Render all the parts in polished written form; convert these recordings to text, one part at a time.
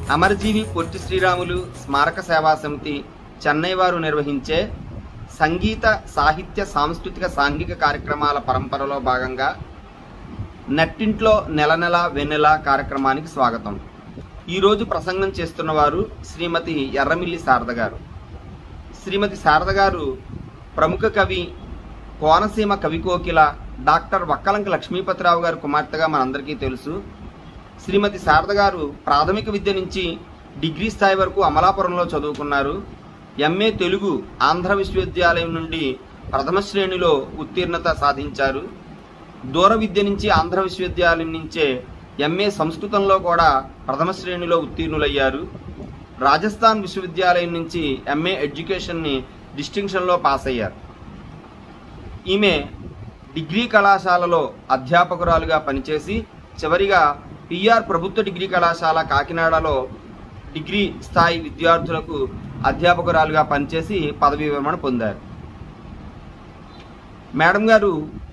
అమరజీవి పొట్టి శ్రీరాములు స్మారక సేవా సమితి చెన్నై వారు నిర్వహించే సంగీత సాహిత్య సాంస్కృతిక సాంఘిక కార్యక్రమాల పరంపరలో భాగంగా నట్టింట్లో నెల నెల వెన్నెల కార్యక్రమానికి స్వాగతం. ఈరోజు ప్రసంగం చేస్తున్న వారు శ్రీమతి ఎర్రమిల్లి శారద గారు. శ్రీమతి శారద గారు ప్రముఖ కవి, కోనసీమ కవికోకిల డాక్టర్ వక్కలంక లక్ష్మీపతిరావు గారు కుమార్తెగా మనందరికీ తెలుసు. శ్రీమతి శారద గారు ప్రాథమిక విద్య నుంచి డిగ్రీ స్థాయి వరకు అమలాపురంలో చదువుకున్నారు. ఎంఏ తెలుగు ఆంధ్ర విశ్వవిద్యాలయం నుండి ప్రథమ శ్రేణిలో ఉత్తీర్ణత సాధించారు. దూర విద్య నుంచి ఆంధ్ర విశ్వవిద్యాలయం నుంచే ఎంఏ సంస్కృతంలో కూడా ప్రథమ శ్రేణిలో ఉత్తీర్ణులయ్యారు. రాజస్థాన్ విశ్వవిద్యాలయం నుంచి ఎంఏ ఎడ్యుకేషన్ని డిస్టింక్షన్లో పాస్ అయ్యారు. ఈమె డిగ్రీ కళాశాలలో అధ్యాపకురాలుగా పనిచేసి చివరిగా పిఆర్ ప్రభుత్వ డిగ్రీ కళాశాల కాకినాడలో డిగ్రీ స్థాయి విద్యార్థులకు అధ్యాపకురాలుగా పనిచేసి పదవీ విరమణ పొందారు. మేడం గారు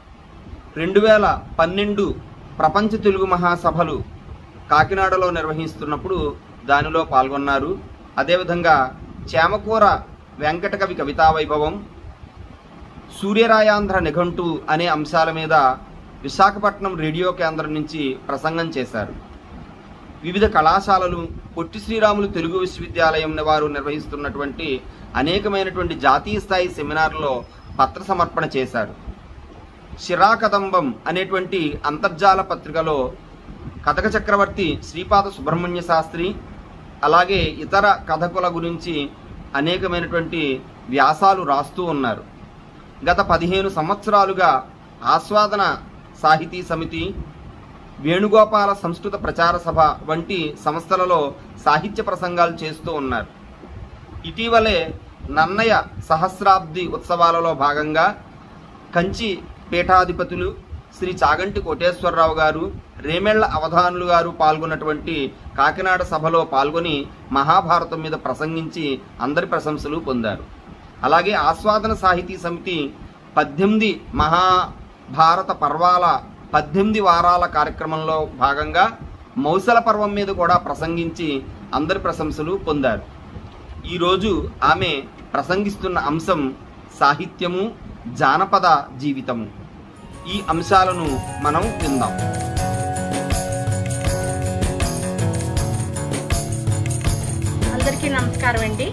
2012 ప్రపంచ తెలుగు మహాసభలు కాకినాడలో నిర్వహిస్తున్నప్పుడు దానిలో పాల్గొన్నారు. అదేవిధంగా చేమకూర వెంకటకవి కవితా వైభవం, సూర్యరాయాంధ్ర నిఘంటు అనే అంశాల మీద విశాఖపట్నం రేడియో కేంద్రం నుంచి ప్రసంగం చేశారు. వివిధ కళాశాలలు, పొట్టి శ్రీరాములు తెలుగు విశ్వవిద్యాలయం వారు నిర్వహిస్తున్నటువంటి అనేకమైనటువంటి జాతీయ స్థాయి సెమినార్లో పత్ర సమర్పణ చేశారు. శిరాకదంబం అనేటువంటి అంతర్జాల పత్రికలో కథక చక్రవర్తి శ్రీపాద సుబ్రహ్మణ్య శాస్త్రి అలాగే ఇతర కథకుల గురించి అనేకమైనటువంటి వ్యాసాలు రాస్తూ ఉన్నారు. గత 15 సంవత్సరాలుగా ఆస్వాదన సాహితీ సమితి, వేణుగోపాల సంస్కృత ప్రచార సభ వంటి సంస్థలలో సాహిత్య ప్రసంగాలు చేస్తూ ఉన్నారు. ఇటీవలే నన్నయ సహస్రాబ్ది ఉత్సవాలలో భాగంగా కంచి పీఠాధిపతులు శ్రీ చాగంటి కోటేశ్వరరావు గారు, రేమెళ్ల అవధానులు గారు పాల్గొన్నటువంటి కాకినాడ సభలో పాల్గొని మహాభారతం మీద ప్రసంగించి అందరి ప్రశంసలు పొందారు. అలాగే ఆస్వాదన సాహితీ సమితి 18 మహాభారత పర్వాల 18 వారాల కార్యక్రమంలో భాగంగా మౌసల పర్వం మీద కూడా ప్రసంగించి అందరి ప్రశంసలు పొందారు. ఈరోజు ఆమె ప్రసంగిస్తున్న అంశం సాహిత్యము, జానపద జీవితము. ఈ అంశాలను మనం విందాం. అందరికీ నమస్కారం అండి.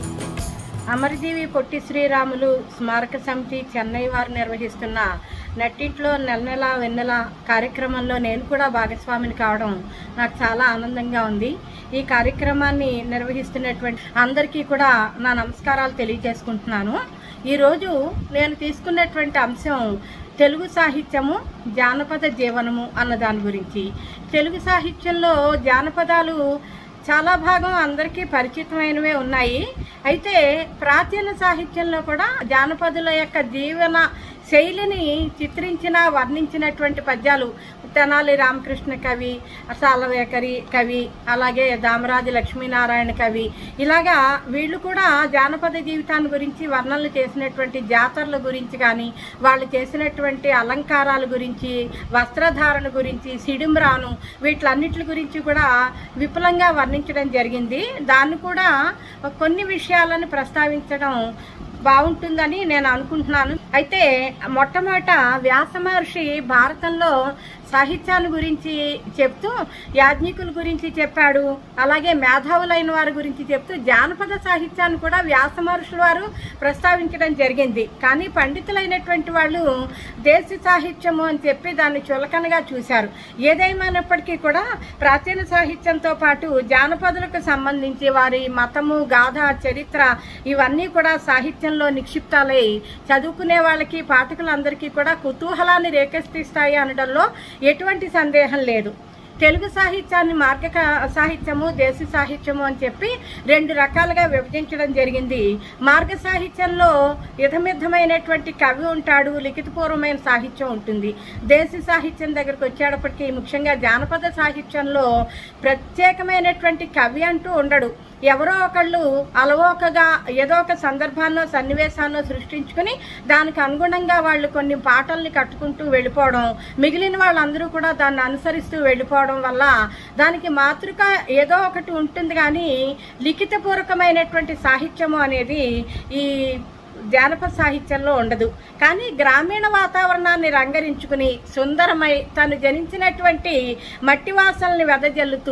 అమరజీవి పొట్టి శ్రీరాములు స్మారక సమితి చెన్నై వారు నిర్వహిస్తున్న నట్టింట్లో నెల నెల వెన్నెల కార్యక్రమంలో నేను కూడా భాగస్వామిని కావడం నాకు చాలా ఆనందంగా ఉంది. ఈ కార్యక్రమాన్ని నిర్వహిస్తున్నటువంటి అందరికీ కూడా నా నమస్కారాలు తెలియజేసుకుంటున్నాను. ఈరోజు నేను తీసుకున్నటువంటి అంశం తెలుగు సాహిత్యము, జానపద జీవనము అన్న దాని గురించి. తెలుగు సాహిత్యంలో జానపదాలు చాలా భాగం అందరికీ పరిచితమైనవే ఉన్నాయి. అయితే ప్రాచీన సాహిత్యంలో కూడా జానపదుల యొక్క జీవన శైలిని చిత్రించిన, వర్ణించినటువంటి పద్యాలు తెనాలి రామకృష్ణ కవి, సాలవేకరి కవి, అలాగే దామరాజు లక్ష్మీనారాయణ కవి, ఇలాగా వీళ్ళు కూడా జానపద జీవితాన్ని గురించి వర్ణనలు చేసినటువంటి జాతరల గురించి కానీ, వాళ్ళు చేసినటువంటి అలంకారాల గురించి, వస్త్రధారణ గురించి, సిడిమ్రాను, వీటిలన్నిటి గురించి కూడా విపులంగా వర్ణించడం జరిగింది. దాన్ని కూడా కొన్ని విషయాలను ప్రస్తావించడం బాగుంటుందని నేను అనుకుంటున్నాను. అయితే మొట్టమొదట వ్యాస మహర్షి భారతంలో సాహిత్యాన్ని గురించి చెప్తూ యాజ్ఞికుల గురించి చెప్పాడు. అలాగే మేధావులైన వారి గురించి చెప్తూ జానపద సాహిత్యాన్ని కూడా వ్యాస మహర్షుల వారు ప్రస్తావించడం జరిగింది. కానీ పండితులైనటువంటి వాళ్ళు దేశీ సాహిత్యము అని చెప్పి దాన్ని చులకనగా చూశారు. ఏదేమైనప్పటికీ కూడా ప్రాచీన సాహిత్యంతో పాటు జానపదులకు సంబంధించి వారి మతము, గాథ, చరిత్ర ఇవన్నీ కూడా సాహిత్యంలో నిక్షిప్తాలై చదువుకునే వాళ్ళకి, పాఠకులందరికీ కూడా కుతూహలాన్ని రేకెత్తిస్తాయి అనడంలో ఎటువంటి సందేహం లేదు. తెలుగు సాహిత్యాన్ని మార్గ సాహిత్యము, దేశీ సాహిత్యము అని చెప్పి 2 రకాలుగా విభజించడం జరిగింది. మార్గ సాహిత్యంలో యుధమిద్ధమైనటువంటి కవి ఉంటాడు, లిఖితపూర్వమైన సాహిత్యం ఉంటుంది. దేశీ సాహిత్యం దగ్గరకు వచ్చేటప్పటికి ముఖ్యంగా జానపద సాహిత్యంలో ప్రత్యేకమైనటువంటి కవి అంటూ ఉండడు. ఎవరో ఒకళ్ళు అలవోకగా ఏదో ఒక సందర్భాల్లో సన్నివేశాల్లో సృష్టించుకుని దానికి అనుగుణంగా వాళ్ళు కొన్ని పాటల్ని కట్టుకుంటూ వెళ్ళిపోవడం, మిగిలిన వాళ్ళందరూ కూడా దాన్ని అనుసరిస్తూ వెళ్ళిపోవడం వల్ల దానికి మాతృక ఏదో ఒకటి ఉంటుంది, కానీ లిఖితపూర్వకమైనటువంటి సాహిత్యము అనేది ఈ జానపద సాహిత్యంలో ఉండదు. కానీ గ్రామీణ వాతావరణాన్ని రంగరించుకుని సుందరమై తను జనించినటువంటి మట్టి వాసనల్ని వెదజల్లుతూ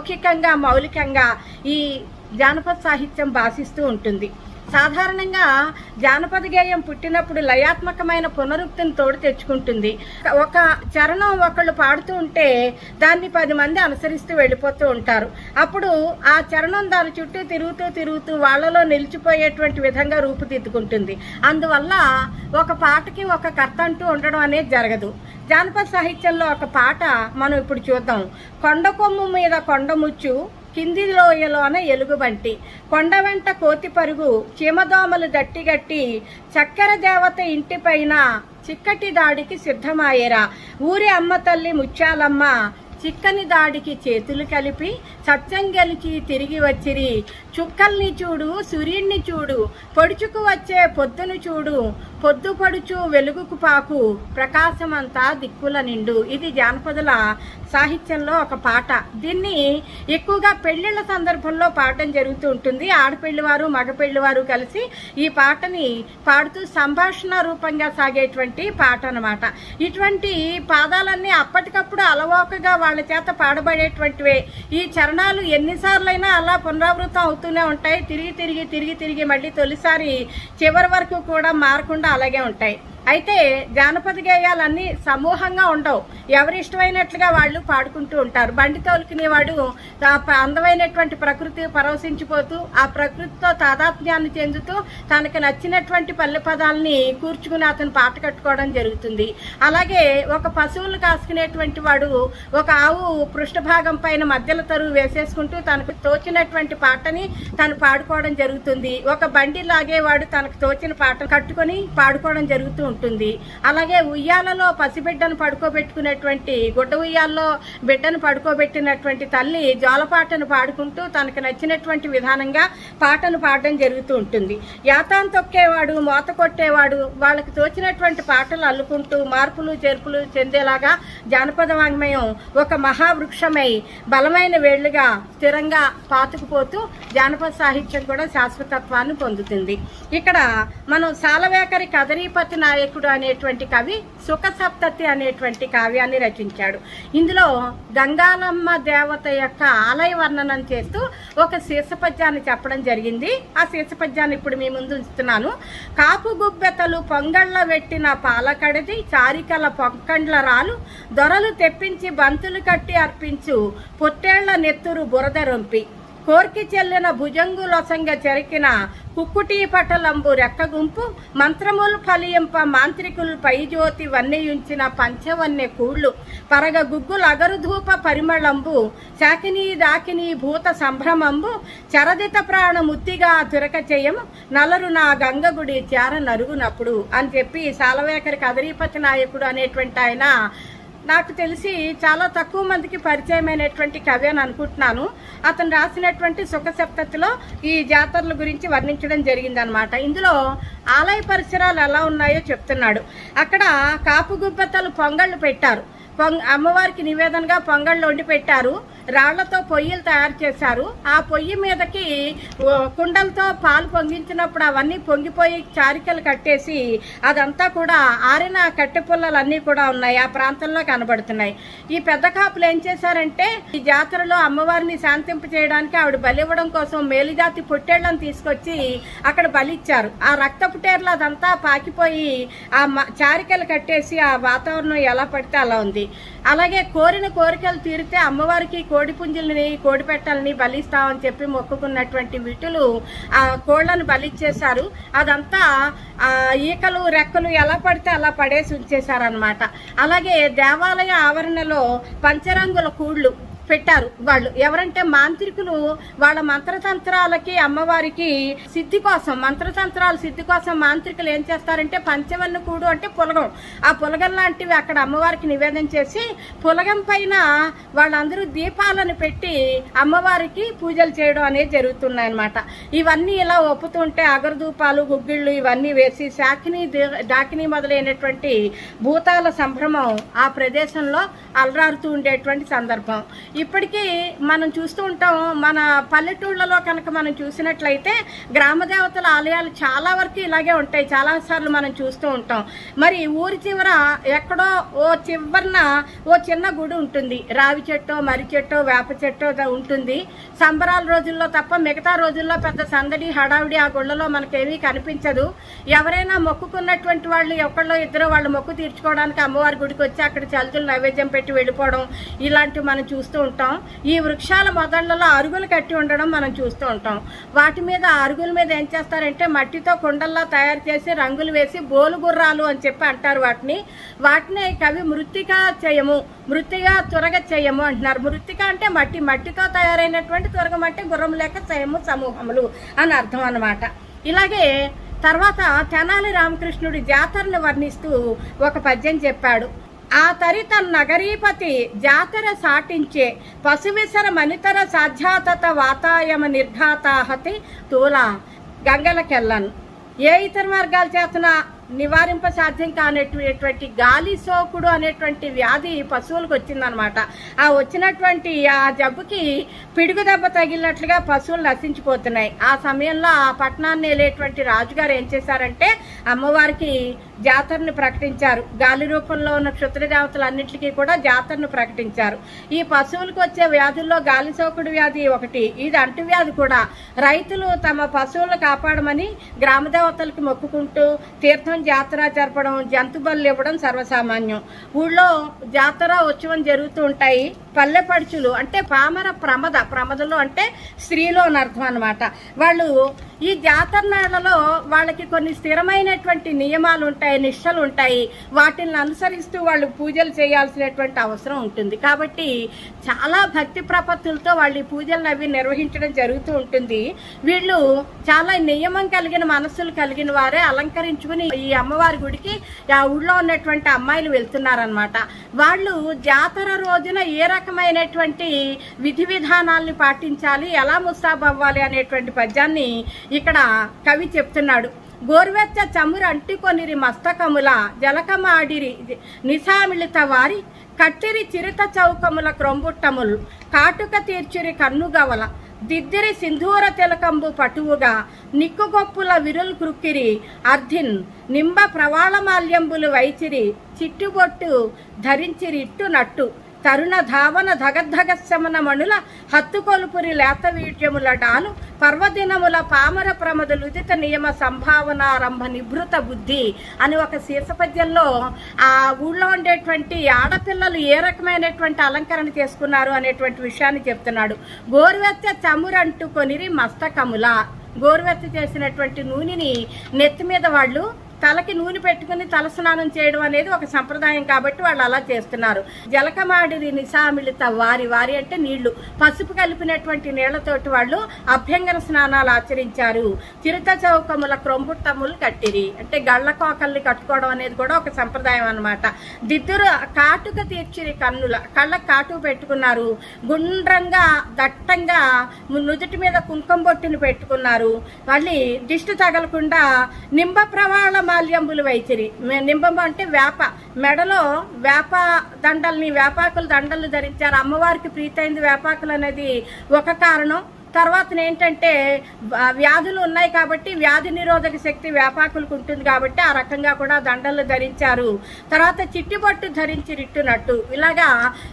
మౌలికంగా ఈ జానపద సాహిత్యం భాషిస్తూ ఉంటుంది. సాధారణంగా జానపద గేయం పుట్టినప్పుడు లయాత్మకమైన పునరుక్తిని తోడు తెచ్చుకుంటుంది. ఒక చరణం ఒకళ్ళు పాడుతూ ఉంటే దాన్ని 10 మంది అనుసరిస్తూ వెళ్ళిపోతూ ఉంటారు. అప్పుడు ఆ చరణం దాని చుట్టూ తిరుగుతూ వాళ్ళలో నిలిచిపోయేటువంటి విధంగా రూపుదిద్దుకుంటుంది. అందువల్ల ఒక పాటకి ఒక కర్త అంటూ ఉండడం అనేది జరగదు. జానపద సాహిత్యంలో ఒక పాట మనం ఇప్పుడు చూద్దాం. కొండ కొమ్ము మీద కొండముచ్చు, కింది లోయలోన ఎలుగుబంటి, కొండ వెంట కోతి పరుగు, చీమదోమలు దట్టిగట్టి, చక్కెర దేవత ఇంటిపైన చిక్కటి దాడికి సిద్ధమాయేరా, ఊరి అమ్మ తల్లి ముత్యాలమ్మ చిక్కని దాడికి చేతులు కలిపి సత్యం గెలిచి తిరిగి వచ్చిరి, చుక్కల్ని చూడు సూర్యుడిని చూడు, పొడుచుకు వచ్చే పొద్దును చూడు, పొద్దు పడుచు వెలుగుకు పాకు, ప్రకాశమంతా దిక్కుల నిండు. ఇది జానపదుల సాహిత్యంలో ఒక పాట. దీన్ని ఎక్కువగా పెళ్లిళ్ల సందర్భంలో పాడడం జరుగుతూ ఉంటుంది. ఆడపెళ్లివారు మగపెళ్లివారు కలిసి ఈ పాటని పాడుతూ సంభాషణ రూపంగా సాగేటువంటి పాట అన్నమాట. ఇటువంటి పాదాలన్నీ అప్పటికప్పుడు అలవోకగా వాళ్ళ చేత పాడబడేటువంటివే. ఈ చరణాలు ఎన్నిసార్లైనా అలా పునరావృతం అవుతూనే ఉంటాయి. తిరిగి మళ్ళీ తొలిసారి చివరి వరకు కూడా మారకుండా అలాగే ఉంటాయి. అయితే జానపద గేయాలన్నీ సమూహంగా ఉండవు. ఎవరి ఇష్టమైనట్లుగా వాళ్ళు పాడుకుంటూ ఉంటారు. బండి తోలుకునేవాడు అందమైనటువంటి ప్రకృతి పరవశించిపోతూ ఆ ప్రకృతితో తాదాత్మ్యాన్ని చెందుతూ తనకు నచ్చినటువంటి పల్లె పదాలని కూర్చుకుని అతను పాట కట్టుకోవడం జరుగుతుంది. అలాగే ఒక పశువులు కాసుకునేటువంటి వాడు ఒక ఆవు పృష్ఠభాగం పైన మధ్యల తరువు వేసేసుకుంటూ తనకు తోచినటువంటి పాటని తను పాడుకోవడం జరుగుతుంది. ఒక బండి లాగేవాడు తనకు తోచిన పాట కట్టుకొని పాడుకోవడం జరుగుతూ ఉంటుంది. అలాగే ఉయ్యాలలో పసిబిడ్డను పడుకోబెట్టుకునేటువంటి గుడ్డ ఉయ్యాల్లో బిడ్డను పడుకోబెట్టినటువంటి తల్లి జోలపాటను పాడుకుంటూ తనకు నచ్చినటువంటి విధానంగా పాటను పాడడం జరుగుతూ ఉంటుంది. యాతాన్ తొక్కేవాడు మోత కొట్టేవాడు వాళ్ళకి తోచినటువంటి పాటలు అల్లుకుంటూ మార్పులు చేర్పులు చెందేలాగా జానపద వాంగ్మయం ఒక మహావృక్షమై బలమైన వేళ్లుగా స్థిరంగా పాతుకుపోతూ జానపద సాహిత్యం కూడా శాశ్వతత్వాన్ని పొందుతుంది. ఇక్కడ మనం సాలవేకరి కదరీపతి నాయకుడు అనేటువంటి కవి సుఖ సప్తతి అనేటువంటి కావ్యాన్ని రచించాడు. ఇందులో గంగాలమ్మ దేవత యొక్క ఆలయ వర్ణనం చేస్తూ ఒక శీర్షపద్యాన్ని చెప్పడం జరిగింది. ఆ శీర్షపద్యాన్ని ఇప్పుడు మీ ముందు ఉంచుతున్నాను. కాపు గుబ్బెతలు పొంగళ్ళ వెట్టిన పాలకడది, చారికల పొంకండ్ల రాలు, దొరలు తెప్పించి బంతులు కట్టి అర్పించు, పొట్టేళ్ల నెత్తురు బురద రొంపి, కోర్కి చెల్లిన భుజంగులొసంగ చెరికిన కుక్కుటీ పటలంబు రెక్కగుంపు, మంత్రములు ఫలింప మాంత్రికులు పై జ్యోతి వన్నెయుంచిన పంచవన్నె కూళ్ళు, పరగ గుగ్గులు అగరుధూప పరిమళంబు, శాకినీ దాకినీ భూత సంభ్రమంబు, చరదిత ప్రాణముత్తిగా తురక చేయము, నలరు నా గంగగుడి చేర నరుగునప్పుడు అని చెప్పి సాలవేకరి కదరీపతి నాయకుడు అనేటువంటి ఆయన నాకు తెలిసి చాలా తక్కువ మందికి పరిచయమైనటువంటి కవి అని అనుకుంటున్నాను. అతను రాసినటువంటి సుఖ సప్తతిలో ఈ జాతరల గురించి వర్ణించడం జరిగిందనమాట. ఇందులో ఆలయ పరిసరాలు ఎలా ఉన్నాయో చెప్తున్నాడు. అక్కడ కాపు గుబ్బెతలు పొంగళ్ళు పెట్టారు. అమ్మవారికి నివేదనగా పొంగళ్ళు వండి పెట్టారు. రాళ్లతో పొయ్యిలు తయారు చేశారు. ఆ పొయ్యి మీదకి కుండలతో పాలు పొంగించినప్పుడు అవన్నీ పొంగిపోయి చారికలు కట్టేసి అదంతా కూడా ఆరిన కట్టె పుల్లలన్నీ కూడా ఉన్నాయి, ఆ ప్రాంతంలో కనబడుతున్నాయి. ఈ పెద్ద కాపులు ఏం చేశారంటే ఈ జాతరలో అమ్మవారిని శాంతింప చేయడానికి ఆవిడ బలివ్వడం కోసం మేలుజాతి పొట్టేళ్లను తీసుకొచ్చి అక్కడ బలిచ్చారు. ఆ రక్త పుటేర్లు అదంతా పాకిపోయి ఆ చారికలు కట్టేసి ఆ వాతావరణం ఎలా పడితే అలా ఉంది. అలాగే కోరిన కోరికలు తీరితే అమ్మవారికి కోడి పుంజుల్ని కోడి పెట్టాలని బలిస్తామని చెప్పి మొక్కుకున్నటువంటి వీటులు ఆ కోళ్లను బలిచ్చేశారు. అదంతా ఈకలు రెక్కలు ఎలా పడితే అలా పడేసి ఉంచేశారనమాట. అలాగే దేవాలయ ఆవరణలో పంచరంగుల కూళ్లు పెట్టారు వాళ్ళు. ఎవరంటే మాంత్రికులు వాళ్ళ మంత్రతంత్రాలకి అమ్మవారికి సిద్ధి కోసం, మంత్రతంత్రాల సిద్ధి కోసం మాంత్రికులు ఏం చేస్తారంటే పంచవన్న కూడు అంటే పులగం, ఆ పులగం లాంటివి అక్కడ అమ్మవారికి నివేదన చేసి పులగం పైన వాళ్ళందరూ దీపాలను పెట్టి అమ్మవారికి పూజలు చేయడం అనేది జరుగుతున్నాయి అన్నమాట. ఇవన్నీ ఇలా ఒప్పుతుంటే అగరధూపాలు గుగ్గిళ్ళు ఇవన్నీ వేసి డాకిని మొదలైనటువంటి భూతాల సంభ్రమం ఆ ప్రదేశంలో అలరారుతూ ఉండేటువంటి సందర్భం. ఇప్పటికీ మనం చూస్తూ ఉంటాం. మన పల్లెటూళ్ళలో కనుక మనం చూసినట్లయితే గ్రామ దేవతల ఆలయాలు చాలా వరకు ఇలాగే ఉంటాయి. చాలాసార్లు మనం చూస్తూ ఉంటాం. మరి ఊరి చివర ఎక్కడో ఓ చివరన ఓ చిన్న గుడి ఉంటుంది. రావి చెట్టో మర్రి చెట్టో వేప చెట్టో ఉంటుంది. సంబరాల రోజుల్లో తప్ప మిగతా రోజుల్లో పెద్ద సందడి హడావిడి ఆ గుళ్ళలో మనకేమీ కనిపించదు. ఎవరైనా మొక్కుకున్నటువంటి వాళ్ళు ఒకళ్ళో ఇద్దరు వాళ్ళు మొక్కు తీర్చుకోవడానికి అమ్మవారి గుడికి వచ్చి అక్కడ చల్తులు నైవేద్యం పెట్టి వెళ్ళిపోవడం ఇలాంటివి మనం చూస్తూ ఉంటాం. ఈ వృక్షాల మొదళ్లలో అరుగులు కట్టి ఉండడం మనం చూస్తూ ఉంటాం. వాటి మీద అరుగుల మీద ఏం చేస్తారంటే మట్టితో కుండల్లా తయారు చేసి రంగులు వేసి బోలు గుర్రాలు అని చెప్పి అంటారు వాటిని కవి మృత్తికా చేయము, మృత్తిగా త్వరగ చేయము అంటున్నారు. మృత్తిక అంటే మట్టితో తయారైనటువంటి త్వరగం అంటే గుర్రం లేక చేయము సమూహములు అని అర్థం అన్నమాట. ఇలాగే తర్వాత తెనాలి రామకృష్ణుడి జాతరను వర్ణిస్తూ ఒక పద్యం చెప్పాడు. ఆ తరిత నగరీపతి జాతర సాటించే పశువిసర మనితర సాధ్యాతత వాతాయమ నిర్ఘాతాహతి తూల గంగలకెళ్ళను. ఏ ఇతర మార్గాల చేతన నివారింప సాధ్యం కానటువంటి గాలి సోకుడు అనేటువంటి వ్యాధి పశువులకు వచ్చిందనమాట. ఆ వచ్చినటువంటి ఆ జబ్బుకి పిడుగు దెబ్బ తగిలినట్లుగా పశువులు నశించిపోతున్నాయి. ఆ సమయంలో ఆ పట్టణాన్ని వెళ్ళేటువంటి రాజుగారు ఏం చేశారంటే అమ్మవారికి జాతరను ప్రకటించారు. గాలి రూపంలో ఉన్న క్షుద్ర దేవతలన్నింటికీ కూడా జాతరను ప్రకటించారు. ఈ పశువులకు వచ్చే వ్యాధుల్లో గాలి సోకుడు వ్యాధి ఒకటి. ఇది అంటువ్యాధి కూడా. రైతులు తమ పశువులను కాపాడమని గ్రామ దేవతలకు మొక్కుకుంటూ తీర్థం జాతర జరపడం, జంతు బలు ఇవ్వడం సర్వసామాన్యం. ఊళ్ళో జాతర ఉత్సవం జరుగుతూ ఉంటాయి. పల్లె పడుచులు అంటే పామర ప్రమదలో అంటే స్త్రీలో అని అర్థం అనమాట. వాళ్ళు ఈ జాతర నాళ్లలో వాళ్ళకి కొన్ని స్థిరమైనటువంటి నియమాలు ఉంటాయి, నిష్టలు ఉంటాయి. వాటిని అనుసరిస్తూ వాళ్ళు పూజలు చేయాల్సినటువంటి అవసరం ఉంటుంది. కాబట్టి చాలా భక్తి ప్రపత్తులతో వాళ్ళు ఈ పూజలను అవి నిర్వహించడం జరుగుతూ ఉంటుంది. వీళ్ళు చాలా నియమం కలిగిన మనస్సులు కలిగిన వారే అలంకరించుకుని ఈ అమ్మవారి గుడికి ఆ ఊళ్ళో ఉన్నటువంటి అమ్మాయిలు వెళ్తున్నారనమాట. వాళ్ళు జాతర రోజున ఏ రకమైనటువంటి విధి విధానాల్ని పాటించాలి, ఎలా ముస్తాబు అవ్వాలి అనేటువంటి పద్యాన్ని ఇక్కడ కవి చెప్తున్నాడు. గోరువెచ్చ చమురు అంటుకొనిరి మస్తకముల జలకమాడిరి నిశామిళిత వారి కట్టిరి చిరుత చౌకముల క్రొంబుట్టములు కాటుక తీర్చిరి కన్నుగవల దిద్దిరి సింధూర తిలకంబు పటువుగా నిక్కుగొప్పుల విరుల్ కృక్కిరి అర్ధిన్ నింబ ప్రవాళమాల్యంబులు వైచిరి చిట్టుబొట్టు ధరించిరి ఇట్టు నట్టు తరుణ ధావన ధగద్ధగశమన మణుల హత్తుకొలుపురి లేత వీడ్యముల డాలు పర్వదినముల పామర ప్రమదులు ఉదిత నియమ సంభావనారంభ నిభృత బుద్ధి అని ఒక శీర్షపద్యంలో ఆ ఊళ్ళో ఉండేటువంటి ఆడపిల్లలు ఏ రకమైనటువంటి అలంకరణ చేసుకున్నారు అనేటువంటి విషయాన్ని చెప్తున్నాడు. గోరువెచ్చ చమురంటూ కొనిరి మస్తకముల, గోరువెచ్చ చేసినటువంటి నూనెని నెత్తి మీద వాళ్ళు తలకి నూనె పెట్టుకుని తలస్నానం చేయడం అనేది ఒక సంప్రదాయం కాబట్టి వాళ్ళు అలా చేస్తున్నారు. జలకమాడిరి నిశామిళిత వారి అంటే నీళ్లు, పసుపు కలిపినటువంటి నీళ్లతోటి వాళ్ళు అభ్యంగన స్నానాలు ఆచరించారు. చిరుత చౌకముల క్రొంబుట్టములు కట్టిరి అంటే గళ్ల కోకల్ని కట్టుకోవడం అనేది కూడా ఒక సంప్రదాయం అన్నమాట. దిద్దురు కాటుక తీర్చిరి కన్నుల, కళ్ళకు కాటుకు పెట్టుకున్నారు. గుండ్రంగా దట్టంగా నుదుటి మీద కుంకుమ బొట్టును పెట్టుకున్నారు. మళ్ళీ దిష్టి తగలకుండా నింబ ప్రవాళ మాల్యంబులు వైచిరి, నింబం అంటే వేప, మెడలో వేప దండల్ని వేపాకుల దండలు ధరించారు. అమ్మవారికి ప్రీతైంది వేపాకులు అనేది ఒక కారణం. తర్వాత ఏంటంటే వ్యాధులు ఉన్నాయి కాబట్టి వ్యాధి నిరోధక శక్తి వేపాకులకు ఉంటుంది కాబట్టి ఆ రకంగా కూడా దండలు ధరించారు. తర్వాత చిట్టుబొట్టు ధరించి రిట్టునట్టు ఇలాగా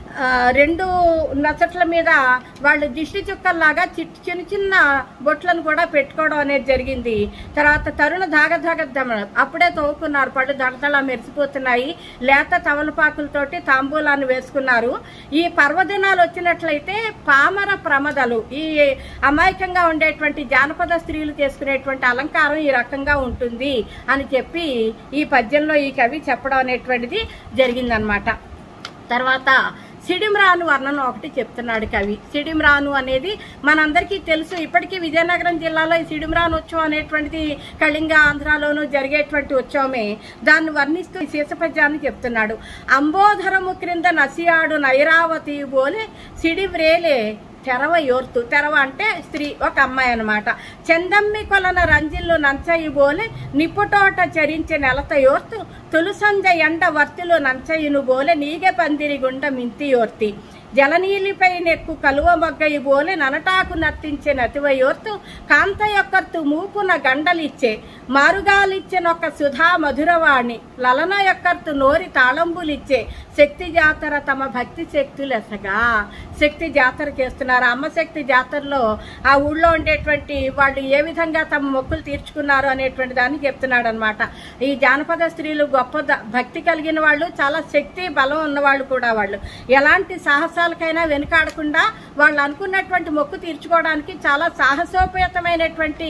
రెండు నచ్చట్ల మీద వాళ్ళు దిష్టి చుక్కల్లాగా చిన్న చిన్న బొట్లను కూడా పెట్టుకోవడం అనేది జరిగింది. తర్వాత తరుణ ధాగధాగద్దమ అప్పుడే తవ్వుకున్నారు, పళ్ళు దడతలా మెరిసిపోతున్నాయి. లేత తమలపాకులతోటి తాంబూలాన్ని వేసుకున్నారు. ఈ పర్వదినాలు వచ్చినట్లయితే పామర ప్రమదలు, ఈ అమాయకంగా ఉండేటువంటి జానపద స్త్రీలు చేసుకునేటువంటి అలంకారం ఈ రకంగా ఉంటుంది అని చెప్పి ఈ పద్యంలో ఈ కవి చెప్పడం అనేటువంటిది జరిగిందనమాట. తర్వాత సిడిమ్రాను వర్ణన ఒకటి చెప్తున్నాడు కవి. సిడిమ్రాను అనేది మనందరికీ తెలుసు. ఇప్పటికీ విజయనగరం జిల్లాలో ఈ సిడిమ్రాను ఉత్సవం అనేటువంటిది కళింగ ఆంధ్రాలోనూ జరిగేటువంటి ఉత్సవమే. దాన్ని వర్ణిస్తూ ఈ శీర్షపద్యాన్ని చెప్తున్నాడు. అంబోధరము క్రింద నసియాడు నైరావతి బోలే సిడివ్రేలే తెరవ యోర్తు. తెరవ అంటే స్త్రీ, ఒక అమ్మాయి అనమాట. చందమ్మి కొలన రంజిల్లు నంచయి బోలే నిప్పుటోట చరించే నెలత యోర్తు తులుసంజ ఎండ వర్తిలో నంచయును బోలే నీగె పందిరి గుండ మింతి యోర్తి జలనీలిపై నెక్కు కలువ మొగ్గయి బోలే ననటాకు నర్తించే నతివయోర్తు కాంత యొక్కర్తు మూపున గండలిచ్చే మారుగాలిచ్చెనొక్క సుధా మధురవాణి లలన యొక్కర్తు నోరి తాళంబులిచ్చే శక్తి జాతర తమ భక్తి శక్తులెసగా. శక్తి జాతర చేస్తున్నారు. అమ్మ శక్తి జాతరలో ఆ ఊళ్ళో ఉండేటువంటి వాళ్ళు ఏ విధంగా తమ మొక్కులు తీర్చుకున్నారు అనేటువంటి దాన్ని చెప్తున్నాడు అనమాట. ఈ జానపద స్త్రీలు గొప్ప భక్తి కలిగిన వాళ్ళు, చాలా శక్తి బలం ఉన్నవాళ్ళు కూడా. వాళ్ళు ఎలాంటి సాహసాలకైనా వెనుకాడకుండా వాళ్ళు అనుకున్నటువంటి మొక్కు తీర్చుకోవడానికి చాలా సాహసోపేతమైనటువంటి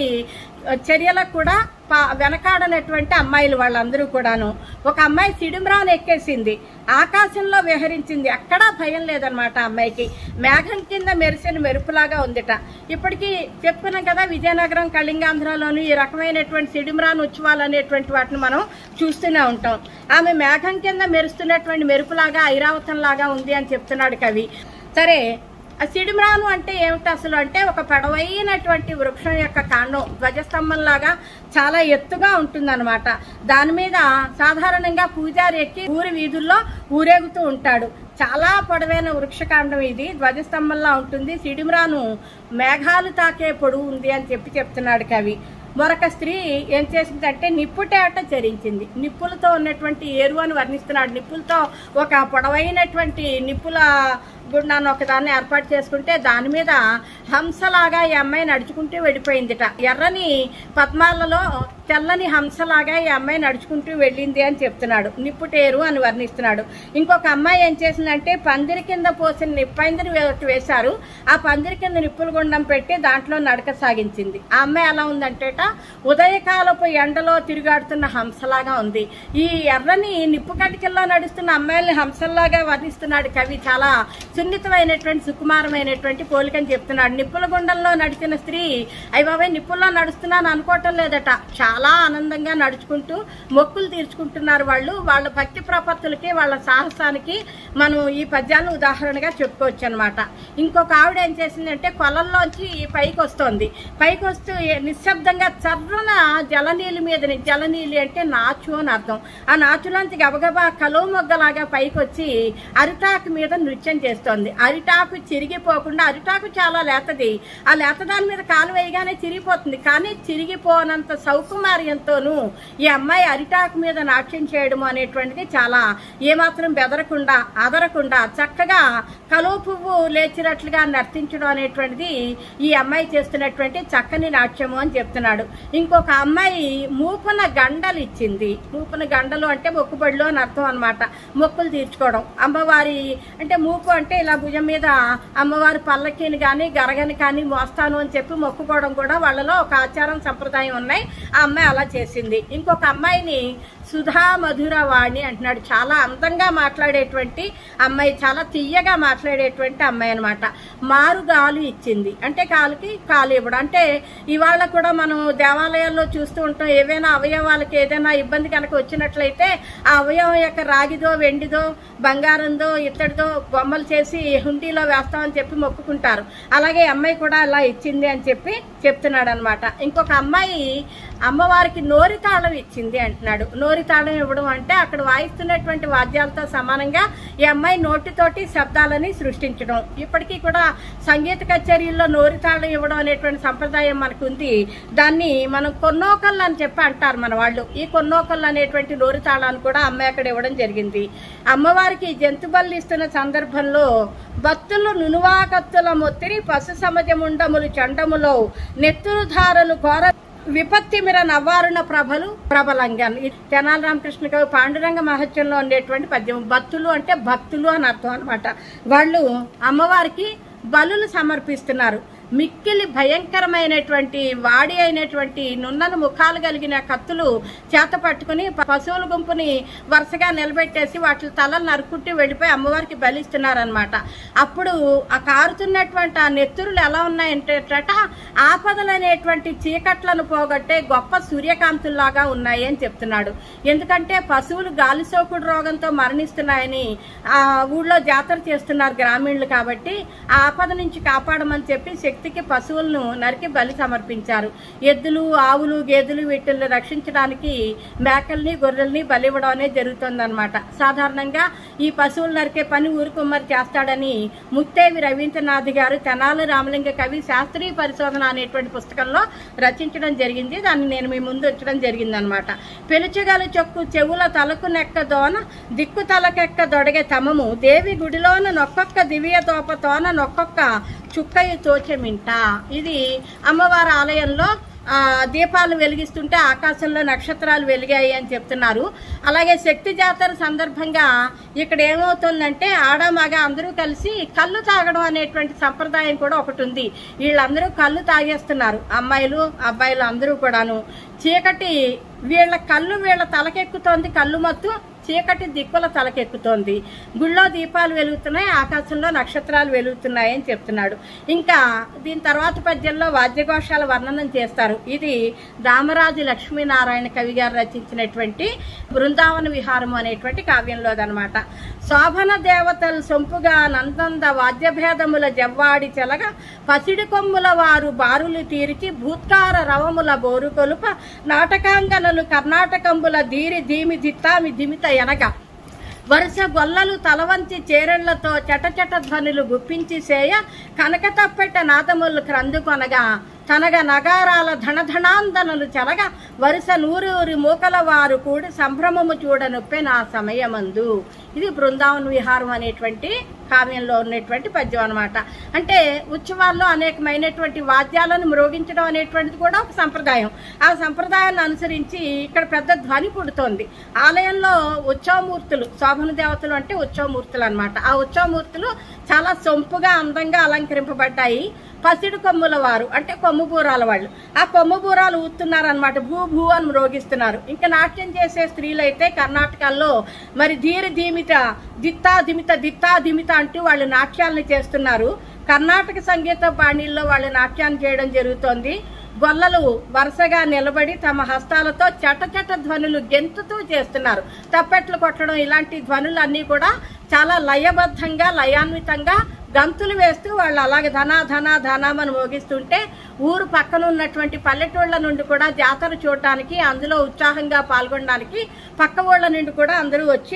చర్యలకు కూడా వెనకాడనటువంటి అమ్మాయిలు వాళ్ళందరూ కూడాను. ఒక అమ్మాయి సిడిమ్రాను ఎక్కేసింది, ఆకాశంలో విహరించింది, ఎక్కడా భయం లేదనమాట అమ్మాయికి. మేఘం కింద మెరిసిన మెరుపులాగా ఉందిట. ఇప్పటికీ చెప్పుకున్నాం కదా, విజయనగరం కళింగాంధ్రలోని ఈ రకమైనటువంటి సిడిమ్రాను ఉత్సవాలు అనేటువంటి వాటిని మనం చూస్తూనే ఉంటాం. ఆమె మేఘం కింద మెరుస్తున్నటువంటి మెరుపులాగా ఐరావతంలాగా ఉంది అని చెప్తున్నాడు కవి. సరే, ఆ సిడిమ్రాను అంటే ఏమిటి అసలు అంటే, ఒక పొడవైనటువంటి వృక్షం యొక్క కాండం ధ్వజస్తంభంలాగా చాలా ఎత్తుగా ఉంటుందన్నమాట. దాని మీద సాధారణంగా పూజారి ఎక్కి ఊరి వీధుల్లో ఊరేగుతూ ఉంటాడు. చాలా పొడవైన వృక్షకాండం ఇది, ధ్వజస్తంభంలా ఉంటుంది. సిడిమ్రాను మేఘాలు తాకే పొడవు ఉంది అని చెప్తున్నాడు కవి. మరొక స్త్రీ ఏం చేసిందంటే నిప్పుటేట చరించింది. నిప్పులతో ఉన్నటువంటి ఏరు అని వర్ణిస్తున్నాడు. నిప్పులతో ఒక పొడవైనటువంటి నిప్పుల గుండాన్ని ఒకదాన్ని ఏర్పాటు చేసుకుంటే దాని మీద హంసలాగా ఈ అమ్మాయి నడుచుకుంటూ వెళ్ళిపోయిందిట. ఎర్రని పద్మాలలో తెల్లని హంసలాగా ఈ అమ్మాయి నడుచుకుంటూ వెళ్ళింది అని చెప్తున్నాడు. నిప్పుటేరు అని వర్ణిస్తున్నాడు. ఇంకొక అమ్మాయి ఏం చేసిందంటే పందిరి కింద పోసిన నిప్పైందిని వేశారు. ఆ పందిరి కింద నిప్పుల గుండం పెట్టి దాంట్లో నడక సాగించింది. ఆ అమ్మాయి ఎలా ఉందంటేట ఉదయకాలపు ఎండలో తిరుగాడుతున్న హంసలాగా ఉంది. ఈ ఎర్రని నిప్పు కటికల్లో నడుస్తున్న అమ్మాయిల్ని హంసల్లాగా వర్ణిస్తున్నాడు కవి. చాలా సున్నితమైనటువంటి సుకుమారమైనటువంటి పోలికని చెప్తున్నాడు. నిప్పుల గుండంలో నడిచిన స్త్రీ అయ్య బాబాయ్ నిప్పుల్లో నడుస్తున్నాను అనుకోవటం లేదట. చాలా ఆనందంగా నడుచుకుంటూ మొక్కులు తీర్చుకుంటున్నారు వాళ్ళు. వాళ్ళ భక్తి ప్రపత్తులకి, వాళ్ళ సాహసానికి మనం ఈ పద్యాలను ఉదాహరణగా చెప్పుకోవచ్చు అనమాట. ఇంకొక ఆవిడ ఏం చేసిందంటే కొలంలోంచి పైకి వస్తోంది. పైకి వస్తూ నిశ్శబ్దంగా చర్రన జలనీలి మీదని, జలనీలి అంటే నాచు అని అర్థం, ఆ నాచులోంచి గబగబా కలువ మొగ్గలాగా పైకి వచ్చి అరిటాకు మీద నృత్యం చేస్తోంది. అరిటాకు చిరిగిపోకుండా, అరిటాకు చాలా లేతది, ఆ లేత దాని మీద కాలు వేయగానే చిరిగిపోతుంది. కానీ చిరిగిపోనంత సౌకుమార్యంతోనూ ఈ అమ్మాయి అరిటాకు మీద నాట్యం చేయడం అనేటువంటిది చాలా ఏమాత్రం బెదరకుండా అదరకుండా చక్కగా కలువ పువ్వు లేచినట్లుగా నర్తించడం అనేటువంటిది ఈ అమ్మాయి చేస్తున్నటువంటి చక్కని నాట్యము అని చెప్తున్నాడు. ఇంకొక అమ్మాయి మూపున గండలు ఇచ్చింది. మూపున గండలు అంటే మొక్కుబడిలో అని అర్థం అనమాట. మొక్కులు తీర్చుకోవడం. అమ్మవారి అంటే మూపు అంటే ఇలా భుజం మీద అమ్మవారి పల్లకిని కానీ గరగని కానీ మోస్తాను అని చెప్పి మొక్కుకోవడం కూడా వాళ్ళలో ఒక ఆచారం సంప్రదాయం ఉన్నాయి. ఆ అమ్మాయి అలా చేసింది. ఇంకొక అమ్మాయిని సుధా మధురవాణి అంటున్నాడు. చాలా అందంగా మాట్లాడేటువంటి అమ్మాయి, చాలా తీయగా మాట్లాడేటువంటి అమ్మాయి అనమాట. మారు గాలు ఇచ్చింది అంటే కాలుకి కాలు ఇవ్వడం. అంటే ఇవాళ కూడా మనం దేవాలయాల్లో చూస్తూ ఉంటాం, ఏవైనా అవయవాలకి ఏదైనా ఇబ్బంది కనుక వచ్చినట్లయితే ఆ అవయవం యొక్క రాగిదో వెండిదో బంగారందో ఇత్తడిదో బొమ్మలు చేసి హుండీలో వేస్తామని చెప్పి మొక్కుకుంటారు. అలాగే అమ్మాయి కూడా అలా ఇచ్చింది అని చెప్పి చెప్తున్నాడు అనమాట. ఇంకొక అమ్మాయి అమ్మవారికి నోరి తాళం ఇచ్చింది అంటున్నాడు. నోరి తాళం ఇవ్వడం అంటే అక్కడ వాయిస్తున్నటువంటి వాద్యాలతో సమానంగా ఈ అమ్మాయి నోటితోటి శబ్దాలని సృష్టించడం. ఇప్పటికీ కూడా సంగీత కచేరీల్లో నోరి తాళం ఇవ్వడం అనేటువంటి సంప్రదాయం మనకు ఉంది. దాన్ని మనం కొన్నోకళ్ళు అని చెప్పి అంటారు మన వాళ్ళు. ఈ కొన్నోకళ్ళు అనేటువంటి నోరి తాళాన్ని కూడా అమ్మాయి అక్కడ ఇవ్వడం జరిగింది. అమ్మవారికి జంతు బలి ఇస్తున్న సందర్భంలో భక్తులు నునువాకత్తుల మొత్తిరి పశు సమజముండములు చండములో నెత్తురు ధారలు ఘోర విపత్తిమిర నవ్వారుణ ప్రభలు ప్రబలంగా. తెనాలి రామకృష్ణ కవి పాండురంగ మహత్యంలో ఉండేటువంటి పద్యం. భక్తులు అంటే భక్తులు అని అర్థం అనమాట. వాళ్ళు అమ్మవారికి బలులు సమర్పిస్తున్నారు. మిక్కిలి భయంకరమైనటువంటి వాడి అయినటువంటి నున్నను ముఖాలు కలిగిన కత్తులు చేత పట్టుకుని పశువుల గుంపుని వరుసగా నిలబెట్టేసి వాటి తలలు నరుక్కుంటూ వెళ్ళిపోయి అమ్మవారికి బలిస్తున్నారనమాట. అప్పుడు ఆ కారుతున్నటువంటి ఆ నెత్తురులు ఎలా ఉన్నాయంటే ఆపదలు అనేటువంటి చీకట్లను పోగొట్టే గొప్ప సూర్యకాంతుల్లాగా ఉన్నాయి అని చెప్తున్నాడు. ఎందుకంటే పశువులు గాలి సోకుడు రోగంతో మరణిస్తున్నాయని ఆ ఊళ్ళో జాతర చేస్తున్నారు గ్రామీణులు, కాబట్టి ఆ ఆపద నుంచి కాపాడమని చెప్పి శక్తికి పశువులను నరికి బలి సమర్పించారు. ఎద్దులు, ఆవులు, గేదెలు వీటిని రక్షించడానికి మేకల్ని, గొర్రెల్ని బలివ్వడం అనేది జరుగుతుందన్నమాట. సాధారణంగా ఈ పశువులు నరికే పని ఊరుకుమ్మరి చేస్తాడని ముత్తేవి రవీంద్రనాథ్ గారు తెనాలి రామలింగ కవి శాస్త్రీయ పరిశోధన అనేటువంటి పుస్తకంలో రచించడం జరిగింది. దాన్ని నేను మీ ముందు ఉంచడం జరిగిందనమాట. పెలుచగల చొక్కు చెవుల తలకు నెక్క దోన దిక్కు తలకెక్క దొడగే తమము దేవి గుడిలోన నొక్కొక్క దివ్య తోపతోన నొక్కొక్క చుక్కయ్య తోచెమింట. ఇది అమ్మవారి ఆలయంలో దీపాలు వెలిగిస్తుంటే ఆకాశంలో నక్షత్రాలు వెలిగాయి అని చెప్తున్నారు. అలాగే శక్తి జాతర సందర్భంగా ఇక్కడ ఏమవుతుందంటే ఆడ మగ అందరూ కలిసి కళ్ళు తాగడం అనేటువంటి సంప్రదాయం కూడా ఒకటి ఉంది. వీళ్ళందరూ కళ్ళు తాగేస్తున్నారు, అమ్మాయిలు అబ్బాయిలు అందరూ కూడాను. చీకటి వీళ్ళ కళ్ళు వీళ్ళ తలకెక్కుతోంది, కళ్ళు మత్తు చీకటి దిక్కుల తలకెక్కుతోంది. గుళ్ళో దీపాలు వెలుగుతున్నాయి, ఆకాశంలో నక్షత్రాలు వెలుగుతున్నాయి అని చెప్తున్నాడు. ఇంకా దీని తర్వాత పద్యంలో వాద్యఘోషాల వర్ణనం చేస్తారు. ఇది దామరాజు లక్ష్మీనారాయణ కవి గారు రచించినటువంటి బృందావన విహారము అనేటువంటి కావ్యంలోదనమాట. శోభన దేవతలు సొంపుగా నందంద వాద్యభేదముల జవ్వాడి చెలగ పసిడి కొమ్ముల వారు బారులు తీర్చి భూత్కార రవముల బోరు కొలుప నాటకాంగనలు కర్ణాటకంబుల దీరి ధీమి దిత్తామి దిమిత ఎనగ వరుస గొల్లలు తలవంచి చేరెళ్లతో చటచట ధ్వనులు గుప్పించి సేయ కనక తప్పెట్ట నాదములు క్రందుకొనగా తనగ నగారాల ధనధనాందనలు చెలగ వరుస నూరూరి మూకల వారు కూడి సంభ్రమము చూడనొప్పే నా సమయమందు. ఇది బృందావన విహారం అనేటువంటి కావ్యంలో ఉన్నటువంటి పద్యం అనమాట. అంటే ఉత్సవాల్లో అనేకమైనటువంటి వాద్యాలను మ్రోగించడం అనేటువంటిది కూడా ఒక సంప్రదాయం. ఆ సంప్రదాయాన్ని అనుసరించి ఇక్కడ పెద్ద ధ్వని పుడుతోంది. ఆలయంలో ఉత్సవమూర్తులు, శోభన దేవతలు అంటే ఉత్సవమూర్తులు అనమాట. ఆ ఉత్సవమూర్తులు చాలా సొంపుగా అందంగా అలంకరింపబడ్డాయి. పసిడి కొమ్ముల వారు అంటే కొమ్ము బూరాల వాళ్ళు ఆ కొమ్ము బూరాలు ఊతున్నారనమాట, భూ భూ అని మ్రోగిస్తున్నారు. ఇంకా నాట్యం చేసే స్త్రీలైతే కర్ణాటకలో మరి ధీర ధీమిత దిత్తా దిమిత దిత్తా దిమిత అంటూ వాళ్ళు నాట్యాలను చేస్తున్నారు. కర్ణాటక సంగీత బాణీల్లో వాళ్ళు నాట్యాన్ని చేయడం జరుగుతోంది. గొల్లలు వరుసగా నిలబడి తమ హస్తాలతో చటచట ధ్వనులు గెంతుతూ చేస్తున్నారు. తప్పెట్లు కొట్టడం ఇలాంటి ధ్వనులు అన్నీ కూడా చాలా లయబద్ధంగా లయాన్వితంగా గంతులు వేస్తూ వాళ్ళు అలాగే ధనా ధనా ధనామని మోగిస్తుంటే ఊరు పక్కన ఉన్నటువంటి పల్లెటూళ్ల నుండి కూడా జాతర చూడటానికి, అందులో ఉత్సాహంగా పాల్గొనడానికి పక్క ఊళ్ళ నుండి కూడా అందరూ వచ్చి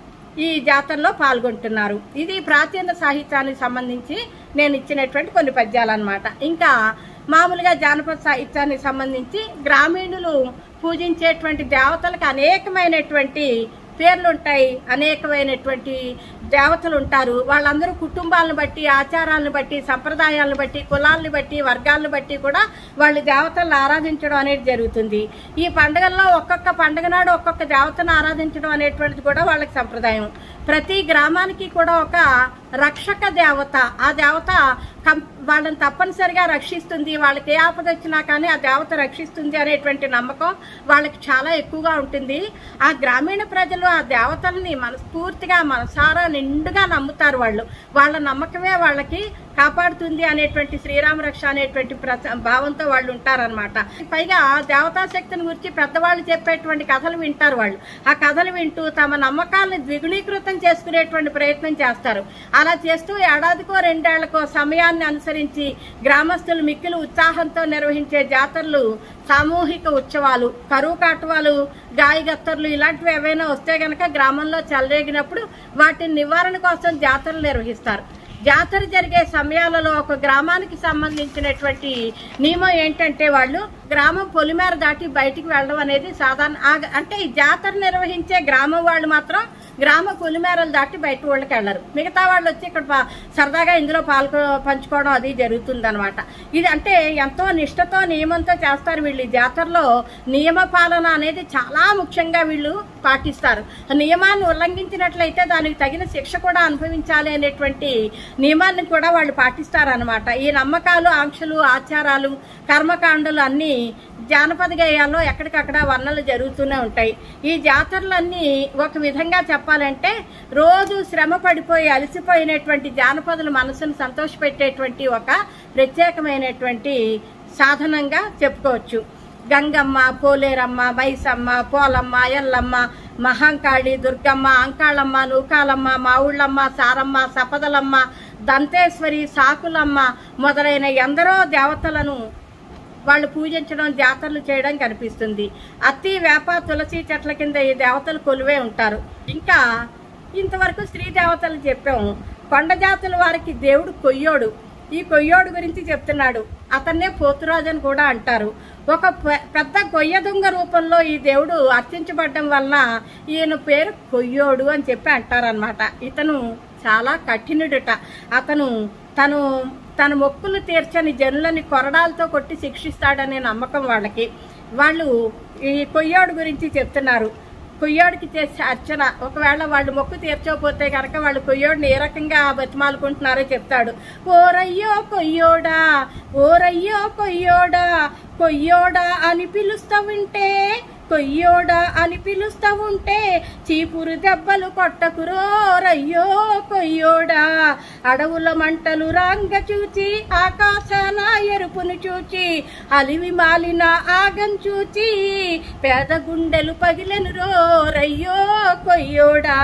ఈ జాతరలో పాల్గొంటున్నారు. ఇది ప్రాచీన సాహిత్యానికి సంబంధించి నేను ఇచ్చినటువంటి కొన్ని పద్యాలు అన్నమాట. ఇంకా మామూలుగా జానపద సాహిత్యానికి సంబంధించి గ్రామీణులు పూజించేటువంటి దేవతలకు అనేకమైనటువంటి పేర్లు ఉంటాయి, అనేకమైనటువంటి దేవతలు ఉంటారు. వాళ్ళందరూ కుటుంబాలను బట్టి, ఆచారాలను బట్టి, సంప్రదాయాలను బట్టి, కులాలను బట్టి, వర్గాలను బట్టి కూడా వాళ్ళు దేవతలను ఆరాధించడం అనేది జరుగుతుంది. ఈ పండుగల్లో ఒక్కొక్క పండుగ నాడు ఒక్కొక్క దేవతను ఆరాధించడం అనేటువంటిది కూడా వాళ్ళకి సంప్రదాయం. ప్రతి గ్రామానికి కూడా ఒక రక్షక దేవత, ఆ దేవత వాళ్ళని తప్పనిసరిగా రక్షిస్తుంది, వాళ్ళకి ఏ ఆపద వచ్చినా కానీ ఆ దేవత రక్షిస్తుంది అనేటువంటి నమ్మకం వాళ్ళకి చాలా ఎక్కువగా ఉంటుంది. ఆ గ్రామీణ ప్రజలు ఆ దేవతల్ని మనస్ఫూర్తిగా మనసారా నిండుగా నమ్ముతారు. వాళ్ళ నమ్మకమే వాళ్ళకి కాపాడుతుంది అనేటువంటి శ్రీరామ రక్ష అనేటువంటి భావంతో వాళ్ళు ఉంటారనమాట. పైగా దేవతా శక్తిని గురించి పెద్దవాళ్ళు చెప్పేటువంటి కథలు వింటారు. వాళ్ళు ఆ కథలు వింటూ తమ నమ్మకాలను ద్విగుణీకృతం చేసుకునేటువంటి ప్రయత్నం చేస్తారు. అలా చేస్తూ ఏడాదికో రెండేళ్లకో సమయాన్ని అనుసరించి గ్రామస్తులు మిక్కిలి ఉత్సాహంతో నిర్వహించే జాతరలు, సామూహిక ఉత్సవాలు, కరువు కాటువాలు, గాయగత్తర్లు ఇలాంటివి ఏవైనా వస్తే గనక గ్రామంలో చెలరేగినప్పుడు వాటి నివారణ కోసం జాతరలు నిర్వహిస్తారు. జాతర జరిగే సమయాలలో ఒక గ్రామానికి సంబంధించినటువంటి నియమం ఏంటంటే వాళ్ళు గ్రామం పొలిమేర దాటి బయటికి వెళ్ళడం అనేది సాధారణ. అంటే ఈ జాతర నిర్వహించే గ్రామం వాళ్ళు మాత్రం గ్రామ పొలిమేరలు దాటి బయట వాళ్ళకి వెళ్ళరు. మిగతా వాళ్ళు వచ్చి ఇక్కడ సరదాగా ఇందులో పంచుకోవడం అది జరుగుతుంది అనమాట. ఇది అంటే ఎంతో నిష్ఠతో నియమంతో చేస్తారు వీళ్ళు. ఈ జాతరలో నియమ పాలన అనేది చాలా ముఖ్యంగా వీళ్ళు పాటిస్తారు. నియమాన్ని ఉల్లంఘించినట్లయితే దానికి తగిన శిక్ష కూడా అనుభవించాలి అనేటువంటి నియమాన్ని కూడా వాళ్ళు పాటిస్తారనమాట. ఈ నమ్మకాలు, ఆంక్షలు, ఆచారాలు, కర్మకాండలు అన్నీ జానపద గేయాల్లో ఎక్కడికక్కడ వర్ణనలు జరుగుతూనే ఉంటాయి. ఈ జాతరలన్నీ ఒక విధంగా చెప్పాలంటే రోజు శ్రమ పడిపోయి అలసిపోయినటువంటి జానపదుల మనసును సంతోషపెట్టేటువంటి ఒక ప్రత్యేకమైనటువంటి సాధనంగా చెప్పుకోవచ్చు. గంగమ్మ, పోలేరమ్మ, మైసమ్మ, పోలమ్మ, ఎల్లమ్మ, మహాంకాళి, దుర్గమ్మ, అంకాళమ్మ, నూకాలమ్మ, మావుళ్ళమ్మ, సారమ్మ, సపదలమ్మ, దంతేశ్వరి, సాకులమ్మ మొదలైన ఎందరో దేవతలను వాళ్ళు పూజించడం, జాతరలు చేయడం కనిపిస్తుంది. అత్తి, వేప, తులసి చెట్ల కింద ఈ దేవతలు కొలువే ఉంటారు. ఇంకా ఇంతవరకు స్త్రీ దేవతలు చెప్పాము. కొండ జాతుల వారికి దేవుడు కొయ్యోడు. ఈ కొయ్యోడు గురించి చెప్తున్నాడు. అతన్నే పోతురాజు అని కూడా అంటారు. ఒక పెద్ద కొయ్య దొంగ రూపంలో ఈ దేవుడు అర్చించబడడం వల్ల ఈయన పేరు కొయ్యోడు అని చెప్పి అంటారనమాట. ఇతను చాలా కఠినుడట. అతను తన మొక్కులు తీర్చని జనులని కొరడాలతో కొట్టి శిక్షిస్తాడనే నమ్మకం వాళ్ళకి. వాళ్ళు ఈ కొయ్యోడు గురించి చెప్తున్నారు. కొయ్యోడికి చేసే అర్చన, ఒకవేళ వాళ్ళు మొక్కు తీర్చకపోతే కనుక వాళ్ళు కొయ్యోడిని ఏ రకంగా బతిమాలుకుంటున్నారో చెప్తాడు. ఓరయ్యో కొయ్యోడా, ఓరయ్యో కొయ్యోడా, కొయ్యోడా అని పిలుస్తా ఉంటే, కొయ్యోడా అని పిలుస్తా ఉంటే చీపురు దెబ్బలు కొట్టకురోరయ్యో కొయ్యోడా. అడవుల మంటలు రాంగ చూచి, ఆకాశాన ఎరుపును చూచి, అలివి మాలిన ఆగం చూచి, పేద గుండెలు పగిలెను రోరయ్యో కొయ్యోడా.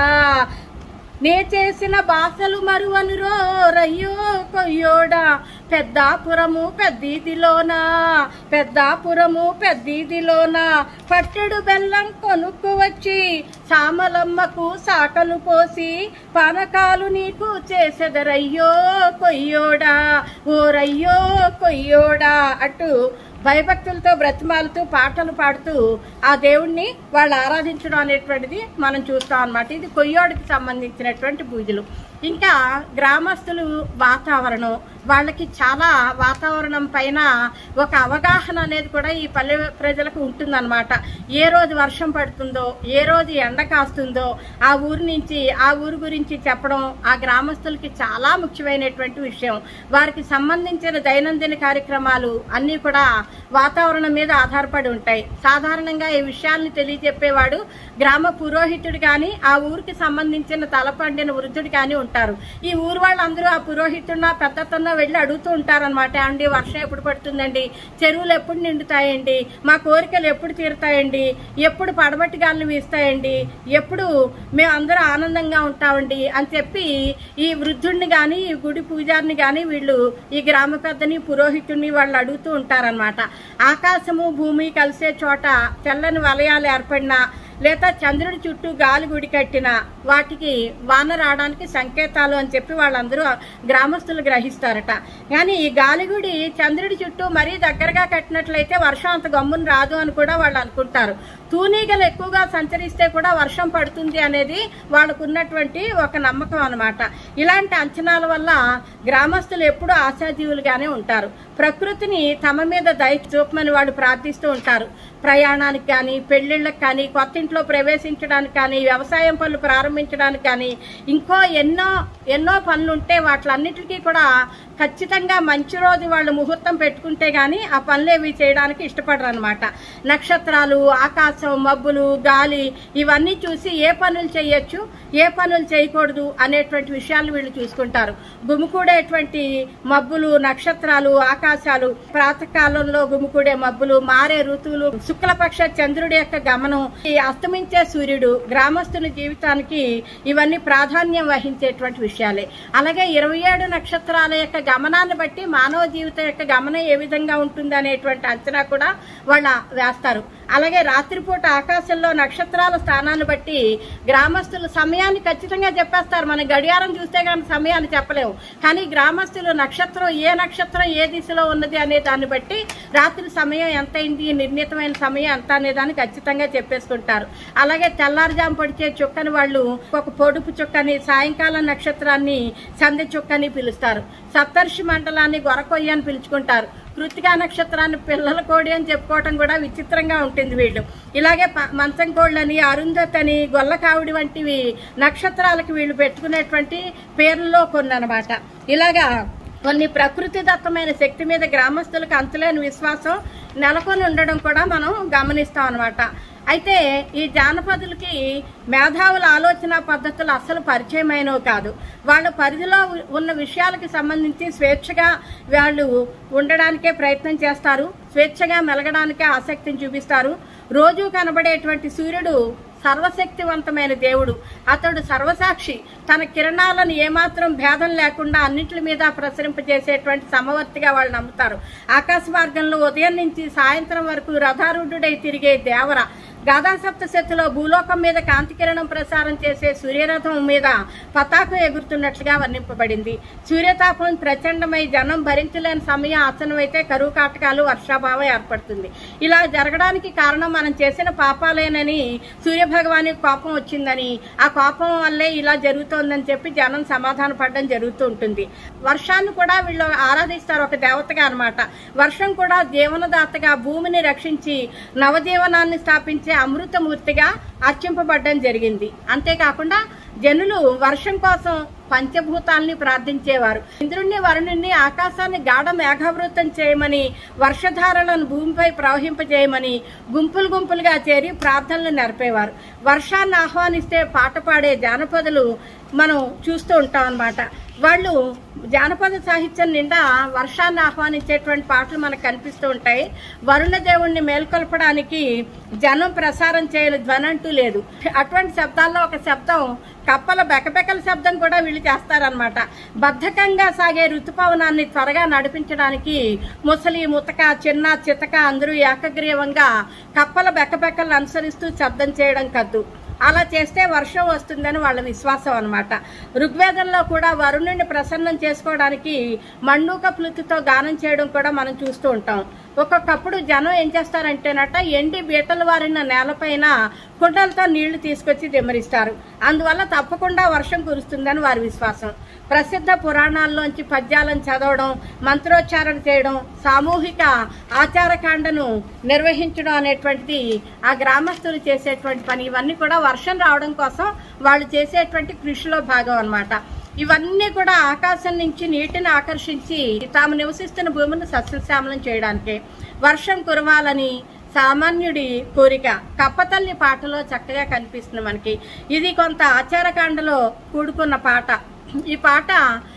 నే చేసిన బాసలు మరువను రోరయ్యో కొయ్యోడా. పెద్దాపురము పెద్దీదిలోనా, పెద్దాపురము పెద్దీదిలోనా, పట్టెడు బెల్లం కొనుక్కు వచ్చి సామలమ్మకు సాకలు పోసి పానకాలు నీకు చేసెదరయ్యో కొయ్యోడా, ఓరయ్యో కొయ్యోడా అటు భయభక్తులతో బ్రతిమాలుతూ పాటలు పాడుతూ ఆ దేవుణ్ణి వాళ్ళు ఆరాధించడం అనేటువంటిది మనం చూస్తాం అన్నమాట. ఇది కొయ్యోడికి సంబంధించినటువంటి పూజలు. ఇంకా గ్రామస్తులు వాతావరణం, వాళ్ళకి చాలా వాతావరణం పైన ఒక అవగాహన అనేది కూడా ఈ పల్లె ప్రజలకు ఉంటుందన్నమాట. ఏ రోజు వర్షం పడుతుందో, ఏ రోజు ఎండ కాస్తుందో ఆ ఊరి నుంచి ఆ ఊరు గురించి చెప్పడం ఆ గ్రామస్తులకి చాలా ముఖ్యమైనటువంటి విషయం. వారికి సంబంధించిన దైనందిన కార్యక్రమాలు అన్నీ కూడా వాతావరణం మీద ఆధారపడి ఉంటాయి. సాధారణంగా ఈ విషయాల్ని తెలియజెప్పేవాడు గ్రామ పురోహితుడు కానీ ఆ ఊరికి సంబంధించిన తలపండిన వృద్ధుడు కానీ ఉంటారు. ఈ ఊరు వాళ్ళందరూ ఆ పురోహితుడిన పెద్దతన్న వెళ్ళి అడుగుతూ ఉంటారనమాట. అండి వర్షం ఎప్పుడు పడుతుందండి, చెరువులు ఎప్పుడు నిండుతాయండి, మా కోరికలు ఎప్పుడు తీరుతాయండి, ఎప్పుడు పడమటి గాలు వీస్తాయండి, ఎప్పుడు మేము అందరూ ఆనందంగా ఉంటామండి అని చెప్పి ఈ వృద్ధుడిని కానీ ఈ గుడి పూజారిని కానీ వీళ్ళు ఈ గ్రామ పెద్దని పురోహితుడిని వాళ్ళు అడుగుతూ ఉంటారనమాట. ఆకాశము భూమి కలిసే చోట తెల్లని వలయాలు ఏర్పడినా లేదా చంద్రుడి చుట్టూ గాలి గుడి కట్టిన వాటికి వాన రావడానికి సంకేతాలు అని చెప్పి వాళ్ళందరూ గ్రామస్తులు గ్రహిస్తారట. కానీ ఈ గాలిగుడి చంద్రుడి చుట్టూ మరీ దగ్గరగా కట్టినట్లయితే వర్షం అంత గమ్మున రాదు అని కూడా వాళ్ళు అనుకుంటారు. తూనీగలు ఎక్కువగా సంచరిస్తే కూడా వర్షం పడుతుంది అనేది వాళ్ళకున్నటువంటి ఒక నమ్మకం అన్నమాట. ఇలాంటి అంచనాల వల్ల గ్రామస్తులు ఎప్పుడూ ఆశాజీవులుగానే ఉంటారు. ప్రకృతిని తమ మీద దయ చూపమని వాళ్ళు ప్రార్థిస్తూ ఉంటారు. ప్రయాణానికి కానీ, పెళ్లిళ్ళకి కానీ, కొత్త ఇంట్లో ప్రవేశించడానికి కానీ, వ్యవసాయం పనులు ప్రారంభించడానికి కానీ, ఇంకో ఎన్నో పనులు ఉంటే వాటిలన్నిటికీ కూడా ఖచ్చితంగా మంచి రోజు వాళ్ళు ముహూర్తం పెట్టుకుంటే గానీ ఆ పనులేవి చేయడానికి ఇష్టపడరు అనమాట. నక్షత్రాలు, ఆకాశం, మబ్బులు, గాలి ఇవన్నీ చూసి ఏ పనులు చేయొచ్చు, ఏ పనులు చేయకూడదు అనేటువంటి విషయాలు వీళ్ళు చూసుకుంటారు. గుమికూడేటువంటి మబ్బులు, నక్షత్రాలు, ఆకాశాలు, ప్రాతకాలంలో గుమికూడే మబ్బులు, మారే ఋతువులు, శుక్లపక్ష చంద్రుడి యొక్క గమనం, ఈ అస్తమించే సూర్యుడు గ్రామస్తుల జీవితానికి ఇవన్నీ ప్రాధాన్యం వహించేటువంటి విషయాలే. అలాగే 27 నక్షత్రాల యొక్క గమనాన్ని బట్టి మానవ జీవితం యొక్క గమనం ఏ విధంగా ఉంటుంది అనేటువంటి అంచనా కూడా వాళ్ళు వేస్తారు. అలాగే రాత్రిపూట ఆకాశంలో నక్షత్రాల స్థానాన్ని బట్టి గ్రామస్తులు సమయాన్ని ఖచ్చితంగా చెప్పేస్తారు. మన గడియారం చూస్తే కానీ సమయాన్ని చెప్పలేము. కానీ గ్రామస్తులు ఏ నక్షత్రం ఏ దిశలో ఉన్నది అనే దాన్ని బట్టి రాత్రి సమయం ఎంత అయింది, నిర్ణీతమైన సమయం ఎంత అనే దాన్ని ఖచ్చితంగా చెప్పేసుకుంటారు. అలాగే తెల్లారుజాము పడిచే చుక్కని వాళ్ళు ఒక పొడుపు చుక్కని, సాయంకాలం నక్షత్రాన్ని సంధ్య చుక్కని పిలుస్తారు. సప్తర్షి మండలాన్ని గొరకొయ్య అని పిలుచుకుంటారు. కృత్తికా నక్షత్రాన్ని పిల్లల కోడి అని చెప్పుకోవటం కూడా విచిత్రంగా ఉంటుంది వీళ్ళు. ఇలాగే మంచం కోళ్ళని, అరుంధతని, గొల్లకావిడి వంటివి నక్షత్రాలకు వీళ్ళు పెట్టుకునేటువంటి పేర్లలో కొన్ని అన్నమాట. ఇలాగా కొన్ని ప్రకృతి దత్తమైన శక్తి మీద గ్రామస్తులకు అంతులేని విశ్వాసం నెలకొని ఉండడం కూడా మనం గమనిస్తాం అన్నమాట. అయితే ఈ జానపదులకి మేధావుల ఆలోచన పద్ధతులు అస్సలు పరిచయమైనవి కాదు. వాళ్ళ పరిధిలో ఉన్న విషయాలకు సంబంధించి స్వేచ్ఛగా వాళ్ళు ఉండడానికే ప్రయత్నం చేస్తారు, స్వేచ్ఛగా మెలగడానికే ఆసక్తిని చూపిస్తారు. రోజు కనబడేటువంటి సూర్యుడు సర్వశక్తివంతమైన దేవుడు, అతడు సర్వసాక్షి. తన కిరణాలను ఏమాత్రం భేదం లేకుండా అన్నింటి మీద ప్రసరింపజేసేటువంటి సమవర్తిగా వాళ్ళు నమ్ముతారు. ఆకాశ మార్గంలో ఉదయం నుంచి సాయంత్రం వరకు రథారూఢుడై తిరిగే దేవర. గాథాసప్తశతిలో భూలోకం మీద కాంతికిరణం ప్రసారం చేసే సూర్యరథం మీద పతాకం ఎగురుతున్నట్లుగా వర్ణింపబడింది. సూర్యతాపం ప్రచండమై జనం భరించలేని సమయం ఆసనమైతే కరువు కాటకాలు, వర్షాభావం ఏర్పడుతుంది. ఇలా జరగడానికి కారణం మనం చేసిన పాపాలేనని, సూర్యభగవానికి కోపం వచ్చిందని, ఆ కోపం వల్లే ఇలా జరుగుతోందని చెప్పి జనం సమాధాన పడడం జరుగుతూ ఉంటుంది. వర్షాన్ని కూడా వీళ్ళు ఆరాధిస్తారు ఒక దేవతగా అన్నమాట. వర్షం కూడా జీవనదాతగా, భూమిని రక్షించి నవజీవనాన్ని స్థాపించే అమృతమూర్తిగా అర్చింపబడడం జరిగింది. అంతేకాకుండా జనులు వర్షం కోసం పంచభూతాల్ని ప్రార్థించేవారు. ఇంద్రుణ్ణి, వరుణుణ్ణి ఆకాశాన్ని గాఢ మేఘావృతం చేయమని, వర్షధారలను భూమిపై ప్రవహింపజేయమని గుంపులు గుంపులుగా చేరి ప్రార్థనలు నెరపేవారు. వర్షాన్ని ఆహ్వానిస్తే పాట పాడే జానపదులు మనం చూస్తూ ఉంటాం అన్నమాట. వాళ్ళు జానపద సాహిత్యం నిండా వర్షాన్ని ఆహ్వానించేటువంటి పాటలు మనకు కనిపిస్తూ ఉంటాయి. వరుణ దేవుణ్ణి మేల్కొల్పడానికి జనం ప్రసారం చేయని ధ్వని అంటూ లేదు. అటువంటి శబ్దాల్లో ఒక శబ్దం కప్పల బెకబెకల శబ్దం కూడా వీళ్ళు చేస్తారనమాట. బద్ధకంగా సాగే ఋతుపవనాన్ని త్వరగా నడిపించడానికి ముసలి, ముతక, చిన్న, చితక అందరూ ఏకగ్రీవంగా కప్పల బెకబెకలను అనుసరిస్తూ శబ్దం చేయడం కద్దు. అలా చేస్తే వర్షం వస్తుందని వాళ్ళ విశ్వాసం అన్నమాట. ఋగ్వేదంలో కూడా వరుణుడిని ప్రసన్నం చేసుకోవడానికి మండూక ప్లుతితో గానం చేయడం కూడా మనం చూస్తూ ఉంటాం. ఒక్కొక్కప్పుడు జనం ఏం చేస్తారంటేనట, ఎండి బీటలు వారిన నేలపైన కుండలతో నీళ్లు తీసుకొచ్చి దిమ్మరిస్తారు. అందువల్ల తప్పకుండా వర్షం కురుస్తుందని వారి విశ్వాసం. ప్రసిద్ధ పురాణాల్లోంచి పద్యాలను చదవడం, మంత్రోచ్చారణ చేయడం, సామూహిక ఆచారకాండను నిర్వహించడం అనేటువంటిది ఆ గ్రామస్తులు చేసేటువంటి పని. ఇవన్నీ కూడా వర్షం రావడం కోసం వాళ్ళు చేసేటువంటి కృషిలో భాగం అన్నమాట. ఇవన్నీ కూడా ఆకాశం నుంచి నీటిని ఆకర్షించి తాము నివసిస్తున్న భూమిని సస్యశ్యామలం చేయడానికే. వర్షం కురవాలని సామాన్యుడి కోరిక కప్పతల్లి పాటలో చక్కగా కనిపిస్తుంది మనకి. ఇది కొంత ఆచారకాండలో కూడుకున్న పాట. ఈ పాట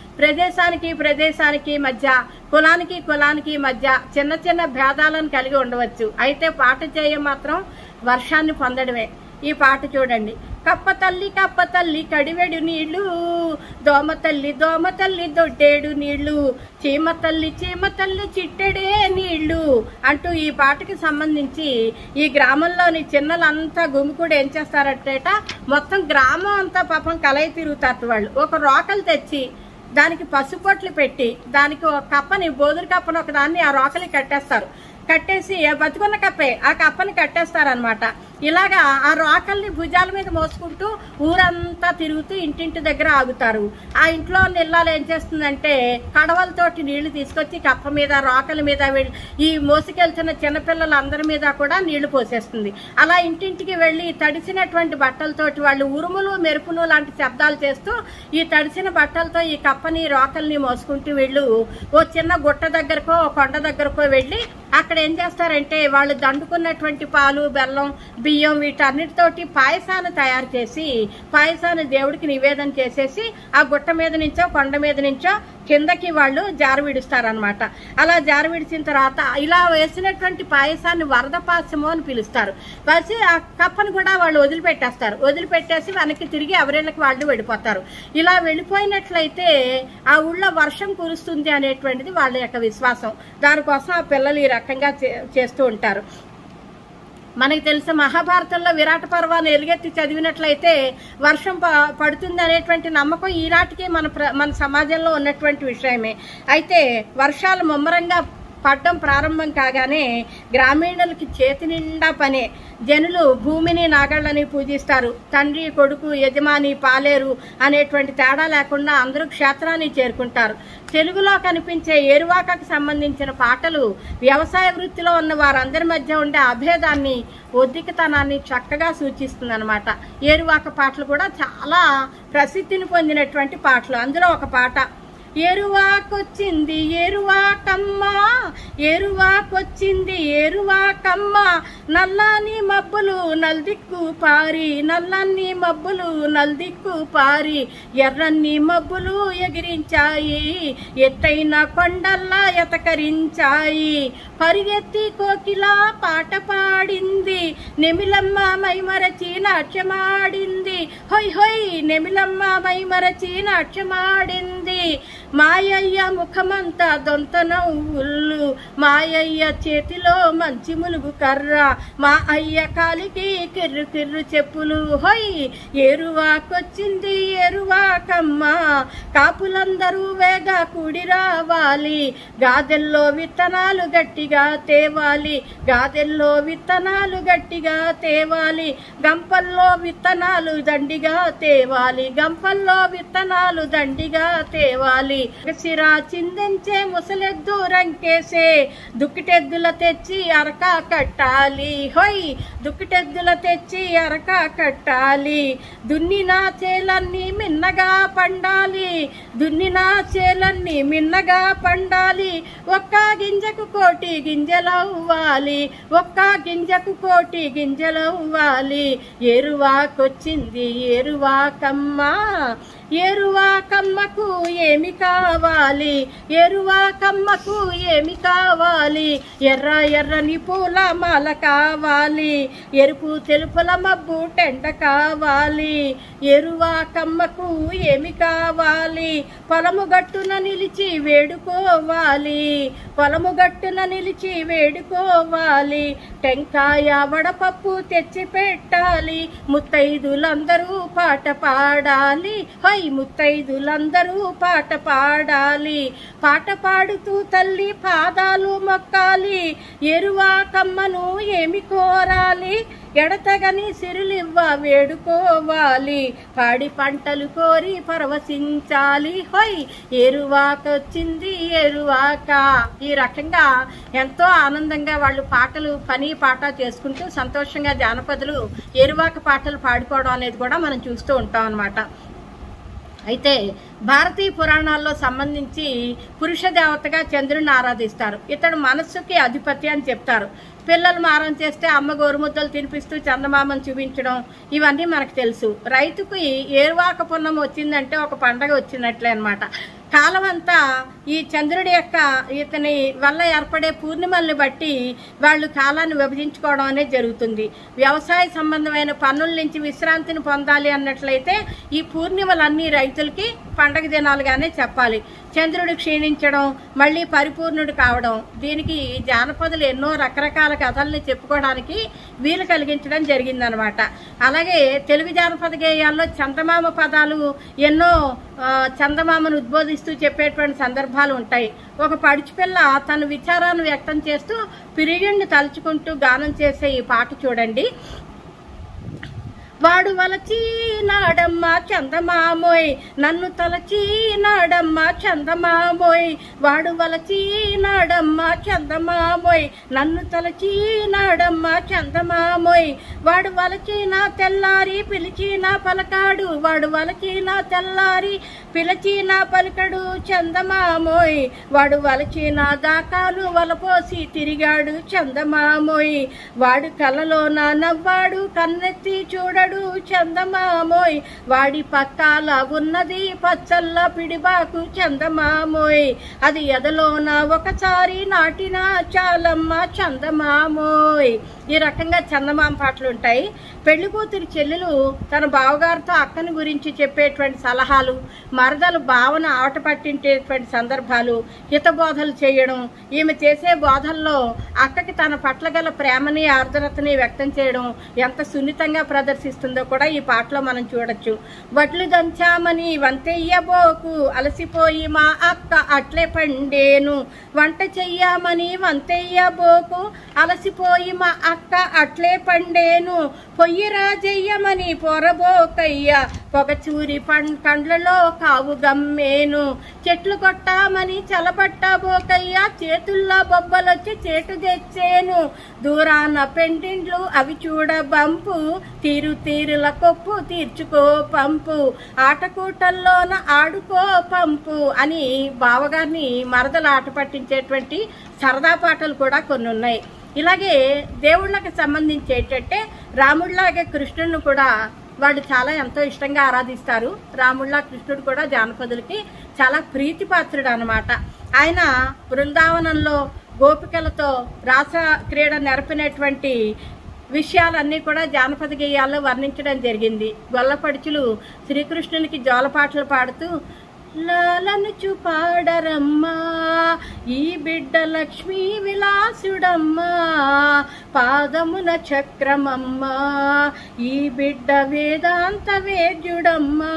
ప్రదేశానికి మధ్య, కులానికి మధ్య చిన్న చిన్న భేదాలను కలిగి ఉండవచ్చు. అయితే పాట చేయ మాత్రం వర్షాన్ని పొందడమే. ఈ పాట చూడండి. కప్పతల్లి కడివెడు నీళ్లు, దోమతల్లి దొడ్డేడు నీళ్లు, చీమతల్లి చిట్టెడే నీళ్లు అంటూ ఈ పాటకి సంబంధించి ఈ గ్రామంలోని చిన్నలంతా గుమికూడి ఏం చేస్తారంటేట, మొత్తం గ్రామం అంతా పాపం కలయి తిరుగుతారు వాళ్ళు. ఒక రోకలు తెచ్చి దానికి పసుపొట్లు పెట్టి దానికి ఒక కప్పని, బోదురు కప్పని ఒక దాన్ని ఆ రోకలి కట్టేస్తారు. కట్టేసి బతుకున్న కప్పే ఆ కప్పని కట్టేస్తారనమాట. ఇలాగా ఆ రోకల్ని భుజాల మీద మోసుకుంటూ ఊరంతా తిరుగుతూ ఇంటింటి దగ్గర ఆగుతారు. ఆ ఇంట్లో ఇళ్ళాలు ఏం చేస్తుందంటే కడవలతోటి నీళ్లు తీసుకొచ్చి కప్ప మీద, రోకల మీద, ఈ మోసుకెళ్తున్న చిన్నపిల్లలందరి మీద కూడా నీళ్లు పోసేస్తుంది. అలా ఇంటింటికి వెళ్లి తడిసినటువంటి బట్టలతోటి వాళ్ళు ఉరుములు, మెరుపులు లాంటి శబ్దాలు చేస్తూ ఈ తడిసిన బట్టలతో ఈ కప్పని, రోకల్ని మోసుకుంటూ వీళ్ళు ఓ చిన్న గుట్ట దగ్గరకో, ఓ కొండ దగ్గరకో వెళ్లి అక్కడ ఏం చేస్తారంటే వాళ్ళు దండుకున్నటువంటి పాలు, బెల్లం, బియ్యం వీటన్నిటితోటి పాయసాన్ని తయారు చేసి పాయసాన్ని దేవుడికి నివేదన చేసేసి ఆ గుట్ట మీద నుంచో, కొండ మీద నుంచో కిందకి వాళ్ళు జారు విడుస్తారనమాట. అలా జారు విడిచిన తర్వాత ఇలా వేసినటువంటి పాయసాన్ని వరద పాయసము అని పిలుస్తారు. కలిసి ఆ కప్పను కూడా వాళ్ళు వదిలిపెట్టేస్తారు. వదిలిపెట్టేసి వెనక్కి తిరిగి ఎవరిళ్ళకి వాళ్ళు వెళ్ళిపోతారు. ఇలా వెళ్ళిపోయినట్లయితే ఆ ఊళ్ళో వర్షం కురుస్తుంది అనేటువంటిది వాళ్ళ యొక్క విశ్వాసం. దానికోసం ఆ పిల్లలు ఈ రకంగా చేస్తూ ఉంటారు. మనకి తెలిసిన మహాభారతంలో విరాట పర్వాన్ని ఎలుగెత్తి చదివినట్లయితే వర్షం పడుతుంది అనేటువంటి నమ్మకం ఈనాటికి మన సమాజంలో ఉన్నటువంటి విషయమే. అయితే వర్షాలు ముమ్మరంగా పడ్డం ప్రారంభం కాగానే గ్రామీణులకి చేతి నిండా పనే. జనులు భూమిని నాగళ్ళని పూజిస్తారు. తండ్రి కొడుకు యజమాని పాలేరు అనేటువంటి తేడా లేకుండా అందరూ క్షేత్రాన్ని చేరుకుంటారు. తెలుగులో కనిపించే ఏరువాకకు సంబంధించిన పాటలు వ్యవసాయ వృత్తిలో ఉన్న వారందరి మధ్య ఉండే అభేదాన్ని, ఒద్దికతనాన్ని చక్కగా సూచిస్తుందన్నమాట. ఏరువాక పాటలు కూడా చాలా ప్రసిద్ధిని పొందినటువంటి పాటలు. అందులో ఒక పాట, ఏరువాకొచ్చింది ఏరువాకమ్మ, ఏరువాకొచ్చింది ఏరువాకమ్మ, నల్లని మబ్బులు నల్దిక్కు పారి, నల్లని మబ్బులు నల్దిక్కు పారి, ఎర్రన్ని మబ్బులు ఎగిరించాయి, ఎత్తైన కొండల్లా ఎతకరించాయి, పరిగెత్తి కోకిలా పాట పాడింది, నెమిలమ్మ మైమరచి నాట్యమాడింది, హొయ్ హొయ్ నెమిలమ్మ మైమరచి నాట్యమాడింది, మాయయ్య ముఖమంతా దొంత నవ్వుళ్ళు, మాయయ్య చేతిలో మంచి ములుగు కర్ర, మా అయ్య కాలికి కిర్రు కిర్రు చెప్పులు, హొయ్ ఏరువాకొచ్చింది ఏరువాకమ్మ, కాపులందరూ వేగ కూడి రావాలి, గాదెల్లో విత్తనాలు గట్టిగా తేవాలి, గాదెల్లో విత్తనాలు గట్టిగా తేవాలి, గంపల్లో విత్తనాలు దండిగా తేవాలి, గంపల్లో విత్తనాలు దండిగా తేవాలి, సిరా చిందించే ముసలెద్దు రంకేసే, దుక్కిటెద్దుల తెచ్చి అరక కట్టాలి, హొయ్ దుక్కిటెద్దుల తెచ్చి అరక కట్టాలి, దున్నిన చేలన్నీ మిన్నగా పండాలి, దున్నిన చేలన్నీ మిన్నగా పండాలి, ఒక్క గింజకు కోటి గింజలవ్వాలి, ఒక్క గింజకు కోటి గింజలవ్వాలి, ఏరువాకొచ్చింది ఏరువాకమ్మ, ఏరువాకమ్మకు ఏమి కావాలి, ఏరువాకమ్మకు ఏమి కావాలి, ఎర్ర ఎర్రని పూల మాల కావాలి, ఎరుపు తెలుపుల మబ్బు టెండ కావాలి, ఏరువాకమ్మకు ఏమి కావాలి, పొలము గట్టున నిలిచి వేడుకోవాలి, పొలము గట్టున నిలిచి వేడుకోవాలి, టెంకాయ వడపప్పు తెచ్చి పెట్టాలి, ముత్తైదులందరూ పాట పాడాలి, హై ముత్తైదులందరూ పాట పాడాలి, పాట పాడుతూ తల్లి పాదాలు మొక్కాలి, ఎరువాకమ్మను ఏమి కోరాలి, ఎడతగని సిరులివ్వ వేడుకోవాలి, పాడి పంటలు కోరి పరవశించాలి, హొయ్ ఏరువాకొచ్చింది ఏరువాక. ఈ రకంగా ఎంతో ఆనందంగా వాళ్ళు పాటలు పని పాట చేసుకుంటూ సంతోషంగా జానపదులు ఏరువాక పాటలు పాడుకోవడం అనేది కూడా మనం చూస్తూ ఉంటాం అన్నమాట. అయితే భారతీయ పురాణాల్లో సంబంధించి పురుష దేవతగా చంద్రుడిని ఆరాధిస్తారు. ఇతడు మనస్సుకి అధిపతి అని చెప్తారు. పిల్లలు మారం చేస్తే అమ్మ గోరుముద్దలు తినిపిస్తూ చందమామను చూపించడం ఇవన్నీ మనకు తెలుసు. రైతుకి ఏరువాక పున్నం వచ్చిందంటే ఒక పండగ వచ్చినట్లే అన్నమాట. కాలం అంతా ఈ చంద్రుడి యొక్క ఇతని వల్ల ఏర్పడే పూర్ణిమల్ని బట్టి వాళ్ళు కాలాన్ని విభజించుకోవడం అనేది జరుగుతుంది. వ్యవసాయ సంబంధమైన పనుల నుంచి విశ్రాంతిని పొందాలి అన్నట్లయితే ఈ పూర్ణిమలన్నీ రైతులకి పండగ దినాలుగానే చెప్పాలి. చంద్రుడు క్షీణించడం, మళ్ళీ పరిపూర్ణుడు కావడం, దీనికి జానపదులు ఎన్నో రకరకాల కథల్ని చెప్పుకోవడానికి వీలు కలిగించడం జరిగిందనమాట. అలాగే తెలుగు జానపద గేయాల్లో చందమామ పదాలు ఎన్నో చందమామను ఉద్బోధిస్తూ చెప్పేటువంటి సందర్భాలు ఉంటాయి. ఒక పడుచుపిల్ల తన విచారాన్ని వ్యక్తం చేస్తూ పిరియుణ్ణి తలుచుకుంటూ గానం చేసే ఈ పాట చూడండి. వాడు వలచీనాడమ్మ చందమామోయ్, నన్ను తలచీనాడమ్మ చందమామోయ్, వాడు వలచీనాడమ్మ చందమామోయ్, నన్ను తలచీనాడమ్మ చందమామోయ్, వాడు వలచిన తెల్లారి పిలిచిన పలకాడు, వాడు వలచిన తెల్లారి పిలిచిన పలకడు చందమామోయ్, వాడు వలచిన దాకాలు వలపోసి తిరిగాడు చందమామోయ్, వాడు కలలోన నవ్వాడు కన్నెత్తి చూడడు చందమామోయ్, వాడి పక్కాల ఉన్నది పచ్చల్ల పిడిబాకు చందమామోయ్, అది ఎదలోన ఒకసారి నాటిన చాలమ్మ చందమామోయ్. ఈ రకంగా చందమామ పాటలు ఉంటాయి. పెళ్లి కూతురి చెల్లెలు తన బావగారితో అక్కని గురించి చెప్పేటువంటి సలహాలు, మరదలు భావన ఆట పట్టించేటువంటి సందర్భాలు, హితబోధలు చేయడం, ఈమె చేసే బోధల్లో అక్కకి తన పట్ల గల ప్రేమని ఆర్ద్రతని వ్యక్తం చేయడం ఎంత సున్నితంగా ప్రదర్శిస్తుందో కూడా ఈ పాటలో మనం చూడొచ్చు. వడ్లు దంచామని వంతెయ్యబోకు, అలసిపోయి మా అక్క అట్లే పండేను. వంట చెయ్యామని వంతెయ్యబోకు, అలసిపోయి మా అక్క అట్లే పండేను. పొయ్యి రాజెయ్యమని పొరబోకయ్య, పొగచూరి కండ్లలో కావు గమ్మేను. చెట్లు కొట్టామని చలబట్టబోకయ్య, చేతుల్లో బొబ్బలొచ్చి చేటు తెచ్చేను. దూరాన పెండిండ్లు అవి చూడ బంపు, తీరు తీరుల కొప్పు తీర్చుకో పంపు. ఆటకూటల్లోన ఆడుకో పంపు అని బావగారిని మరదలు ఆట పట్టించేటువంటి సరదా పాటలు కూడా కొన్ని ఉన్నాయి. ఇలాగే దేవుళ్ళకి సంబంధించి ఏంటంటే రాముడిలాగే కృష్ణుడిని కూడా వాళ్ళు చాలా ఎంతో ఇష్టంగా ఆరాధిస్తారు. రాముడిలా కృష్ణుడు కూడా జానపదులకి చాలా ప్రీతిపాత్రుడు అనమాట. ఆయన బృందావనంలో గోపికలతో రాస క్రీడ నెరపినటువంటి విషయాలన్నీ కూడా జానపద గేయాల్లో వర్ణించడం జరిగింది. గొల్లపడుచులు శ్రీకృష్ణునికి జోలపాటలు పాడుతూ లాలనుచు పాడరమ్మా, ఈ బిడ్డ లక్ష్మీ విలాసుడమ్మా, పాదమున చక్రమమ్మా, ఈ బిడ్డ వేదాంత వేద్యుడమ్మా,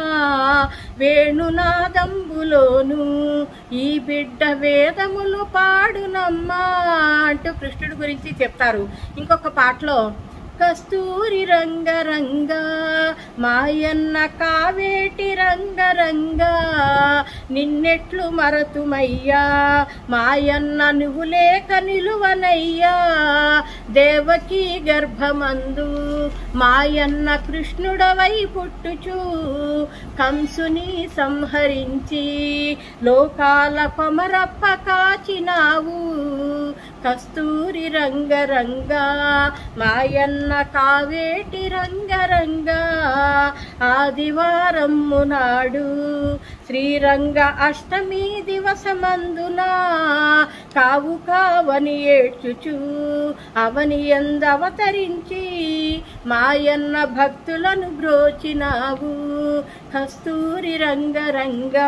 వేణునాదంబులోను ఈ బిడ్డ వేదములు పాడునమ్మా అంటూ కృష్ణుడి గురించి చెప్తారు. ఇంకొక పాటలో కస్తూరి రంగరంగా, మాయన్న కావేటి రంగరంగా, నిన్నెట్లు మరతుమయ్యా, మాయన్న నువ్వు లేక నిలువనయ్యా. దేవకీ గర్భమందు మాయన్న కృష్ణుడవై పుట్టుచు, కంసుని సంహరించి లోకాల కొమరప్ప కాచినావు. కస్తూరి రంగరంగా, మాయన్న కావేటి రంగరంగా, ఆదివారము నాడు శ్రీరంగ అష్టమి దివసమందున, కావు కావని ఏడ్చుచు అవని ఎందవతరించి, మాయన్న భక్తులను బ్రోచినావు. కస్తూరి రంగరంగా.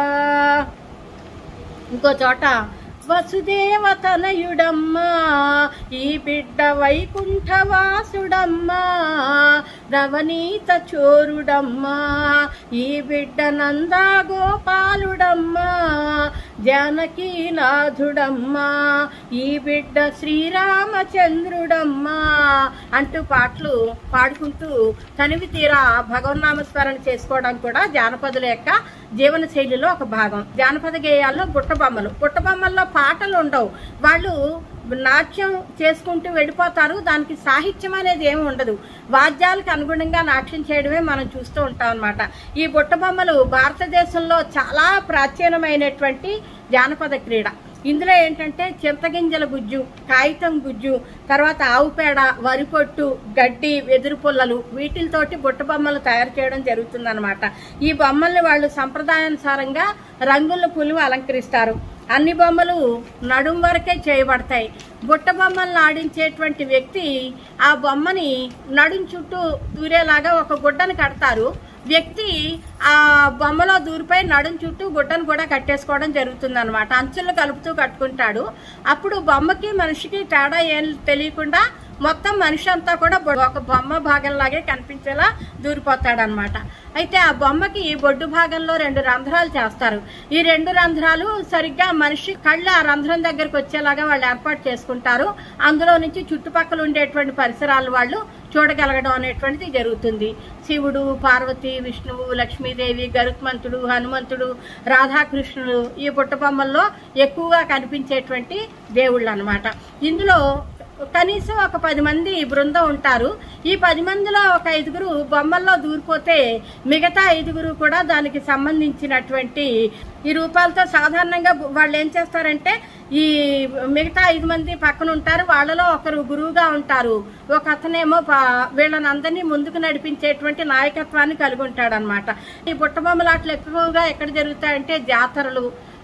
ఇంకో చోట వసుదేవ తనయుడమ్మా, ఈ బిడ్డ వైకుంఠవాసుడమ్మా, నవనీత చోరుడమ్మా, ఈ బిడ్డ నందగోపాలుడమ్మా, జానకీనాథుడమ్మా, ఈ బిడ్డ శ్రీరామచంద్రుడమ్మా అంటూ పాటలు పాడుకుంటూ తనివి తీరా భగవన్నామస్మరణ చేసుకోవడం కూడా జానపదుల యొక్క జీవన శైలిలో ఒక భాగం. జానపద గేయాల్లో బుట్టబొమ్మల్లో పాటలు ఉండవు. వాళ్ళు నాట్యం చేసుకుంటూ వెళ్ళిపోతారు. దానికి సాహిత్యం అనేది ఏమి ఉండదు. వాద్యాలకు అనుగుణంగా నాట్యం చేయడమే మనం చూస్తూ ఉంటాం అన్నమాట. ఈ బుట్టబొమ్మలు భారతదేశంలో చాలా ప్రాచీనమైనటువంటి జానపద క్రీడ. ఇందులో ఏంటంటే చింతగింజల గుజ్జు, కాగితం గుజ్జు, తర్వాత ఆవు పేడ, వరి పొట్టు, గడ్డి, వెదురు పుల్లలు, వీటితోటి బుట్టబొమ్మలు తయారు చేయడం జరుగుతుందన్నమాట. ఈ బొమ్మల్ని వాళ్ళు సంప్రదాయానుసారంగా రంగుల పులువు అలంకరిస్తారు. అన్ని బొమ్మలు నడుం వరకే చేయబడతాయి. బుట్ట బొమ్మలను ఆడించేటువంటి వ్యక్తి ఆ బొమ్మని నడుం చుట్టూ దూరేలాగా ఒక గుడ్డను కడతారు. వ్యక్తి ఆ బొమ్మలో దూరిపై నడుం చుట్టూ గుడ్డను కూడా కట్టేసుకోవడం జరుగుతుంది అనమాట. అంచులు కలుపుతూ కట్టుకుంటాడు. అప్పుడు బొమ్మకి మనిషికి తేడా ఏం తెలియకుండా మొత్తం మనిషి అంతా కూడా ఒక బొమ్మ భాగంలాగే కనిపించేలా దూరిపోతాడనమాట. అయితే ఆ బొమ్మకి బొడ్డు భాగంలో 2 రంధ్రాలు చేస్తారు. ఈ 2 రంధ్రాలు సరిగ్గా మనిషి కళ్ళు ఆ రంధ్రం దగ్గరకు వచ్చేలాగా వాళ్ళు ఏర్పాటు చేసుకుంటారు. అందులో నుంచి చుట్టుపక్కల ఉండేటువంటి పరిసరాలు వాళ్ళు చూడగలగడం అనేటువంటిది జరుగుతుంది. శివుడు, పార్వతి, విష్ణువు, లక్ష్మీదేవి, గరుత్మంతుడు, హనుమంతుడు, రాధాకృష్ణుడు ఈ బుట్టబొమ్మల్లో ఎక్కువగా కనిపించేటువంటి దేవుళ్ళు అన్నమాట. ఇందులో కనీసం ఒక 10 మంది బృందం ఉంటారు. ఈ 10 మందిలో ఒక 5గురు బొమ్మల్లో దూరిపోతే మిగతా 5గురు కూడా దానికి సంబంధించినటువంటి ఈ రూపాలతో సాధారణంగా వాళ్ళు ఏం చేస్తారంటే ఈ మిగతా 5 మంది పక్కన ఉంటారు. వాళ్ళలో ఒకరు గురువుగా ఉంటారు. ఒక అతనేమో వీళ్ళని అందరినీ ముందుకు నడిపించేటువంటి నాయకత్వాన్ని కలిగి ఉంటాడు అనమాట. ఈ బుట్టబొమ్మలాటలు ఎక్కువగా ఎక్కడ జరుగుతాయంటే జాతరలు,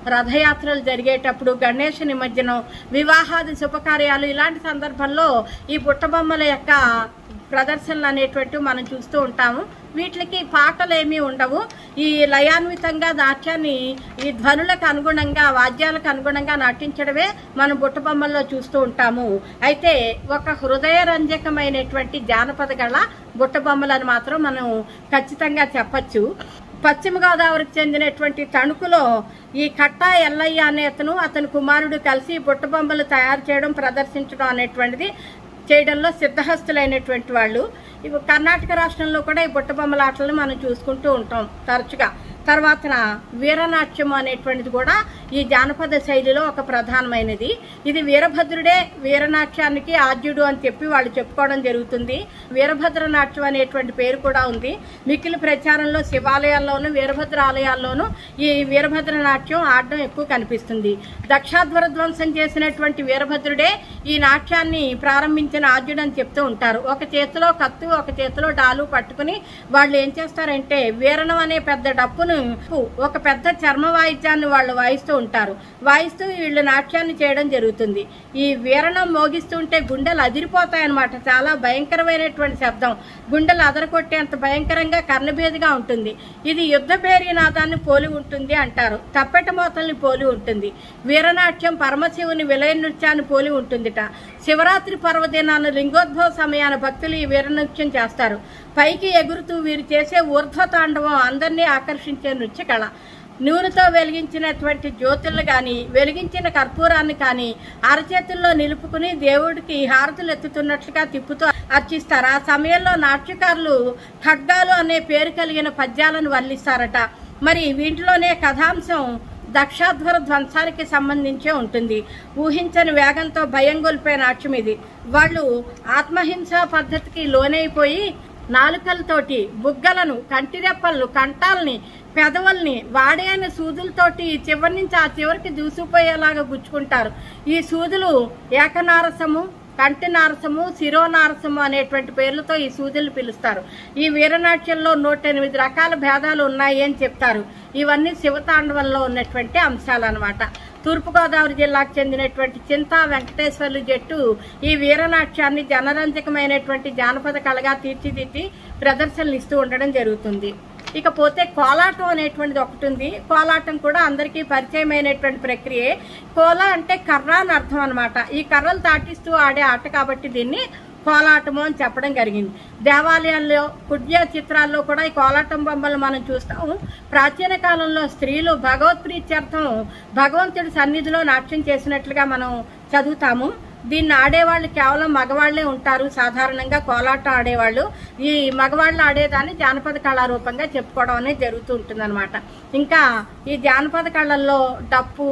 రథయాత్రలు జరిగేటప్పుడు, గణేష నిమజ్జనం, వివాహాది శుభకార్యాలు, ఇలాంటి సందర్భంలో ఈ బుట్టబొమ్మల యొక్క ప్రదర్శనలు అనేటువంటివి మనం చూస్తూ ఉంటాము. వీటికి పాటలు ఏమీ ఉండవు. ఈ లయాన్వితంగా నాట్యాన్ని ఈ ధ్వనులకు అనుగుణంగా, వాద్యాలకు అనుగుణంగా నటించడమే మనం బుట్టబొమ్మల్లో చూస్తూ ఉంటాము. అయితే ఒక హృదయరంజకమైనటువంటి జానపద గళ బుట్టబొమ్మలని మాత్రం మనం ఖచ్చితంగా చెప్పచ్చు. పశ్చిమ గోదావరికి చెందినటువంటి తణుకులో ఈ కట్టా ఎల్లయ్య అనే అతని కుమారుడు కలిసి బుట్టబొమ్మలు తయారు చేయడం, ప్రదర్శించడం అనేటువంటిది చేయడంలో సిద్ధహస్తులైనటువంటి వాళ్ళు. ఇవి కర్ణాటక రాష్ట్రంలో కూడా ఈ బుట్టబొమ్మల ఆటలను మనం చూసుకుంటూ ఉంటాం తరచుగా. తర్వాత వీరనాట్యం అనేటువంటిది కూడా ఈ జానపద శైలిలో ఒక ప్రధానమైనది. ఇది వీరభద్రుడే వీరనాట్యానికి ఆద్యుడు అని చెప్పి వాళ్ళు చెప్పుకోవడం జరుగుతుంది. వీరభద్ర నాట్యం అనేటువంటి పేరు కూడా ఉంది. మిక్కిలి ప్రచారంలో శివాలయాల్లోనూ వీరభద్ర ఆలయాల్లోనూ ఈ వీరభద్ర నాట్యం ఆడడం ఎక్కువ కనిపిస్తుంది. దక్షాధ్వర ధ్వంసం చేసినటువంటి వీరభద్రుడే ఈ నాట్యాన్ని ప్రారంభించిన ఆద్యుడు అని చెప్తూ ఉంటారు. ఒక చేతిలో కత్తు, ఒక చేతిలో డాలు పట్టుకుని వాళ్ళు ఏం చేస్తారంటే వీరణం అనే పెద్ద డప్పును, ఒక పెద్ద చర్మ వాయిద్యాన్ని వాళ్ళు వాయిస్తూ ఉంటారు. వాయిస్తూ వీళ్ళు నాట్యాన్ని చేయడం జరుగుతుంది. ఈ వీరణం మోగిస్తుంటే గుండెలు అదిరిపోతాయన్నమాట. చాలా భయంకరమైనటువంటి శబ్దం, గుండెలు అదరకొట్టేంత భయంకరంగా కర్ణభేదిగా ఉంటుంది. ఇది యుద్ధ భేరీనాదాన్ని పోలి ఉంటుంది అంటారు. తప్పెట మోతల్ని పోలి ఉంటుంది. వీరనాట్యం పరమశివుని విలయ నృత్యాన్ని పోలి ఉంటుందిట. శివరాత్రి పర్వదినాన్ని లింగోద్భవ సమయాన భక్తులు ఈ వీరనృత్యం చేస్తారు. పైకి ఎగురుతూ వీరు చేసే ఊర్ధ్వ తాండవం అందరినీ ఆకర్షించే నృత్య కళ. నూనెతో వెలిగించినటువంటి జ్యోతులు కానీ, వెలిగించిన కర్పూరాన్ని కానీ అరచేతుల్లో నిలుపుకుని దేవుడికి హారతులు ఎత్తుతున్నట్లుగా తిప్పుతూ అర్చిస్తారు. ఆ సమయంలో నాట్యకారులు ఖడ్గాలు అనే పేరు కలిగిన పద్యాలను వల్లిస్తారట. మరి వీటిలోనే కథాంశం దక్షాధ్వర ధ్వంసానికి సంబంధించే ఉంటుంది. ఊహించని వేగంతో భయం గొల్పే నాట్యం ఇది. వాళ్ళు ఆత్మహింసా పద్ధతికి లోనైపోయి నాలుకలతోటి బుగ్గలను, కంటిరెప్పలను, కంటాలని, పెదవుల్ని వాడైన సూదులతోటి చివరి నుంచి ఆ చివరికి దూసిపోయేలాగా గుచ్చుకుంటారు. ఈ సూదులు ఏకనారసము, కంటి నారసము, శిరోనారసము అనేటువంటి పేర్లతో ఈ సూదులు పిలుస్తారు. ఈ వీరనాట్యంలో 108 రకాల భేదాలు ఉన్నాయి అని చెప్తారు. ఇవన్నీ శివతాండవంలో ఉన్నటువంటి అంశాలు అన్నమాట. తూర్పుగోదావరి జిల్లాకు చెందినటువంటి చింతా వెంకటేశ్వర్లు జట్టు ఈ వీరనాట్యాన్ని జనరంజకమైనటువంటి జానపద కళగా తీర్చిదిద్ది ప్రదర్శనలు ఇస్తూ ఉండడం జరుగుతుంది. ఇకపోతే కోలాటం అనేటువంటిది ఒకటి ఉంది. కోలాటం కూడా అందరికీ పరిచయమైనటువంటి ప్రక్రియే. కోలా అంటే కర్ర అని అర్థం అనమాట. ఈ కర్రలు తాటిస్తూ ఆడే ఆట కాబట్టి దీన్ని కోలాటము అని చెప్పడం జరిగింది. దేవాలయాల్లో, పుణ్య చిత్రాల్లో కూడా ఈ కోలాటం బొమ్మలు మనం చూస్తాము. ప్రాచీన కాలంలో స్త్రీలు భగవత్ప్రీత్యర్థం భగవంతుడి సన్నిధిలో నాట్యం చేసినట్లుగా మనం చదువుతాము. దీన్ని ఆడేవాళ్ళు కేవలం మగవాళ్లే ఉంటారు. సాధారణంగా కోలాటం ఆడేవాళ్ళు ఈ మగవాళ్ళు ఆడేదాన్ని జానపద కళారూపంగా చెప్పుకోవడం అనేది జరుగుతూ ఉంటుందన్నమాట. ఇంకా ఈ జానపద కళల్లో డప్పు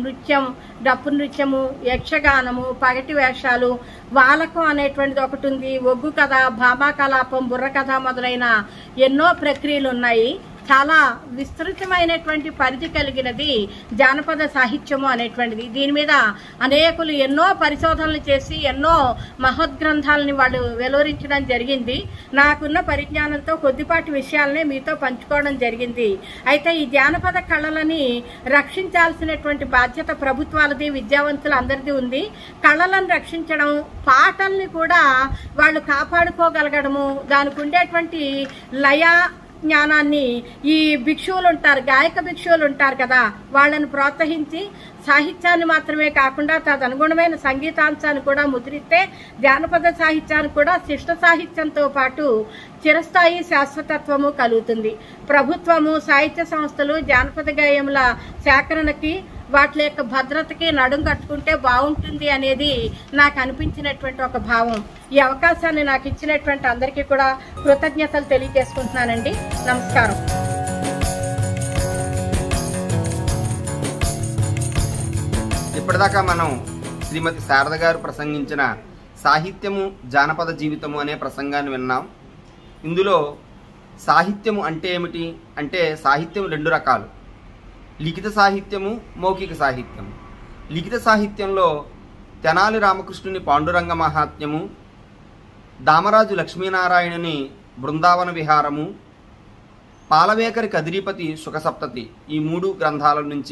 నృత్యము, యక్షగానము, పగటి వేషాలు, వాలకం అనేటువంటిది ఒకటి ఉంది. ఒగ్గు కథ, భామా కలాపం, బుర్ర కథ మొదలైన ఎన్నో ప్రక్రియలు ఉన్నాయి. చాలా విస్తృతమైనటువంటి పరిధి కలిగినది జానపద సాహిత్యము అనేటువంటిది. దీని మీద అనేకులు ఎన్నో పరిశోధనలు చేసి ఎన్నో మహోద్గ్రంథాలని వాళ్ళు వెలువరించడం జరిగింది. నాకున్న పరిజ్ఞానంతో కొద్దిపాటి విషయాలనే మీతో పంచుకోవడం జరిగింది. అయితే ఈ జానపద కళలని రక్షించాల్సినటువంటి బాధ్యత ప్రభుత్వాలది, విద్యావంతులు అందరిది ఉంది. కళలను రక్షించడం, పాటల్ని కూడా వాళ్ళు కాపాడుకోగలగడము, దానికి ఉండేటువంటి లయ జ్ఞానాన్ని ఈ భిక్షువులు ఉంటారు, గాయక భిక్షువులు ఉంటారు కదా, వాళ్ళని ప్రోత్సహించి సాహిత్యాన్ని మాత్రమే కాకుండా తదనుగుణమైన సంగీతాంశాన్ని కూడా ముద్రిస్తే జానపద సాహిత్యానికి కూడా శిష్ట సాహిత్యంతో పాటు చిరస్థాయి శాశ్వతత్వము కలుగుతుంది. ప్రభుత్వము, సాహిత్య సంస్థలు జానపద గేయముల సేకరణకి, వాటి యొక్క భద్రతకి నడుం కట్టుకుంటే బాగుంటుంది అనేది నాకు అనిపించినటువంటి ఒక భావం. ఈ అవకాశాన్ని నాకు ఇచ్చినటువంటి అందరికీ కూడా కృతజ్ఞతలు తెలియజేసుకుంటున్నానండి. నమస్కారం. ఇప్పటిదాకా మనం శ్రీమతి శారద గారు ప్రసంగించిన సాహిత్యము జానపద జీవితము అనే ప్రసంగాన్ని విన్నాం. ఇందులో సాహిత్యము అంటే ఏమిటి అంటే సాహిత్యం 2 రకాలు: లిఖిత సాహిత్యము, మౌఖిక సాహిత్యము. లిఖిత సాహిత్యంలో తెనాలి రామకృష్ణుని పాండురంగ మహాత్మ్యము, దామరాజు లక్ష్మీనారాయణుని బృందావన విహారము, పాలవేకరి కదిరిపతి సుఖసప్తతి, ఈ 3 గ్రంథాల నుంచి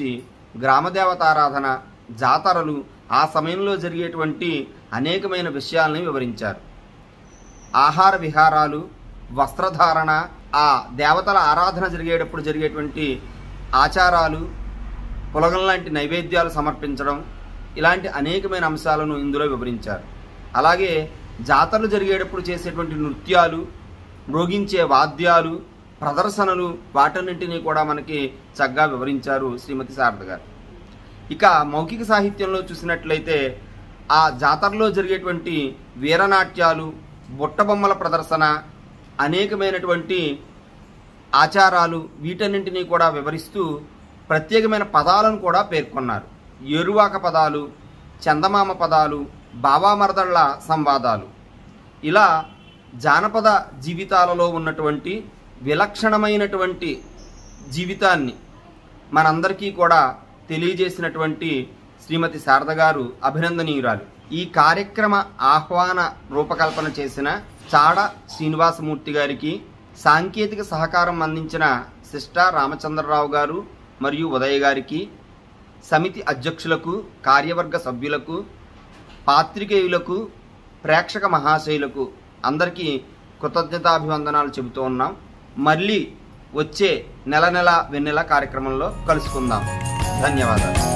గ్రామదేవతారాధన, జాతరలు, ఆ సమయంలో జరిగేటువంటి అనేకమైన విషయాలని వివరించారు. ఆహార విహారాలు, వస్త్రధారణ, ఆ దేవతల ఆరాధన జరిగేటప్పుడు జరిగేటువంటి ఆచారాలు, పులగం లాంటి నైవేద్యాలు సమర్పించడం, ఇలాంటి అనేకమైన అంశాలను ఇందులో వివరించారు. అలాగే జాతరలు జరిగేటప్పుడు చేసేటువంటి నృత్యాలు, మ్రోగించే వాద్యాలు, ప్రదర్శనలు, వాటన్నింటినీ కూడా మనకి చక్కగా వివరించారు శ్రీమతి శారద గారు. ఇక మౌఖిక సాహిత్యంలో చూసినట్లయితే ఆ జాతరలో జరిగేటువంటి వీరనాట్యాలు, బుట్టబొమ్మల ప్రదర్శన, అనేకమైనటువంటి ఆచారాలు, వీటన్నింటినీ కూడా వివరిస్తూ ప్రత్యేకమైన పదాలను కూడా పేర్కొన్నారు. ఏరువాక పదాలు, చందమామ పదాలు, బావామరదళ్ల సంవాదాలు, ఇలా జానపద జీవితాలలో ఉన్నటువంటి విలక్షణమైనటువంటి జీవితాన్ని మనందరికీ కూడా తెలియజేసినటువంటి శ్రీమతి శారద గారు అభినందనీయురాలు. ఈ కార్యక్రమ ఆహ్వాన రూపకల్పన చేసిన చాడ శ్రీనివాసమూర్తి గారికి, సాంకేతిక సహకారం అందించిన సిస్టా రామచంద్రరావు గారు మరియు ఉదయ్ గారికి, సమితి అధ్యక్షులకు, కార్యవర్గ సభ్యులకు, పాత్రికేయులకు, ప్రేక్షక మహాశయులకు అందరికీ కృతజ్ఞతాభివందనాలు చెబుతూ ఉన్నాం. మళ్ళీ వచ్చే నెల వెన్నెల కార్యక్రమంలో కలుసుకుందాం. ధన్యవాదాలు.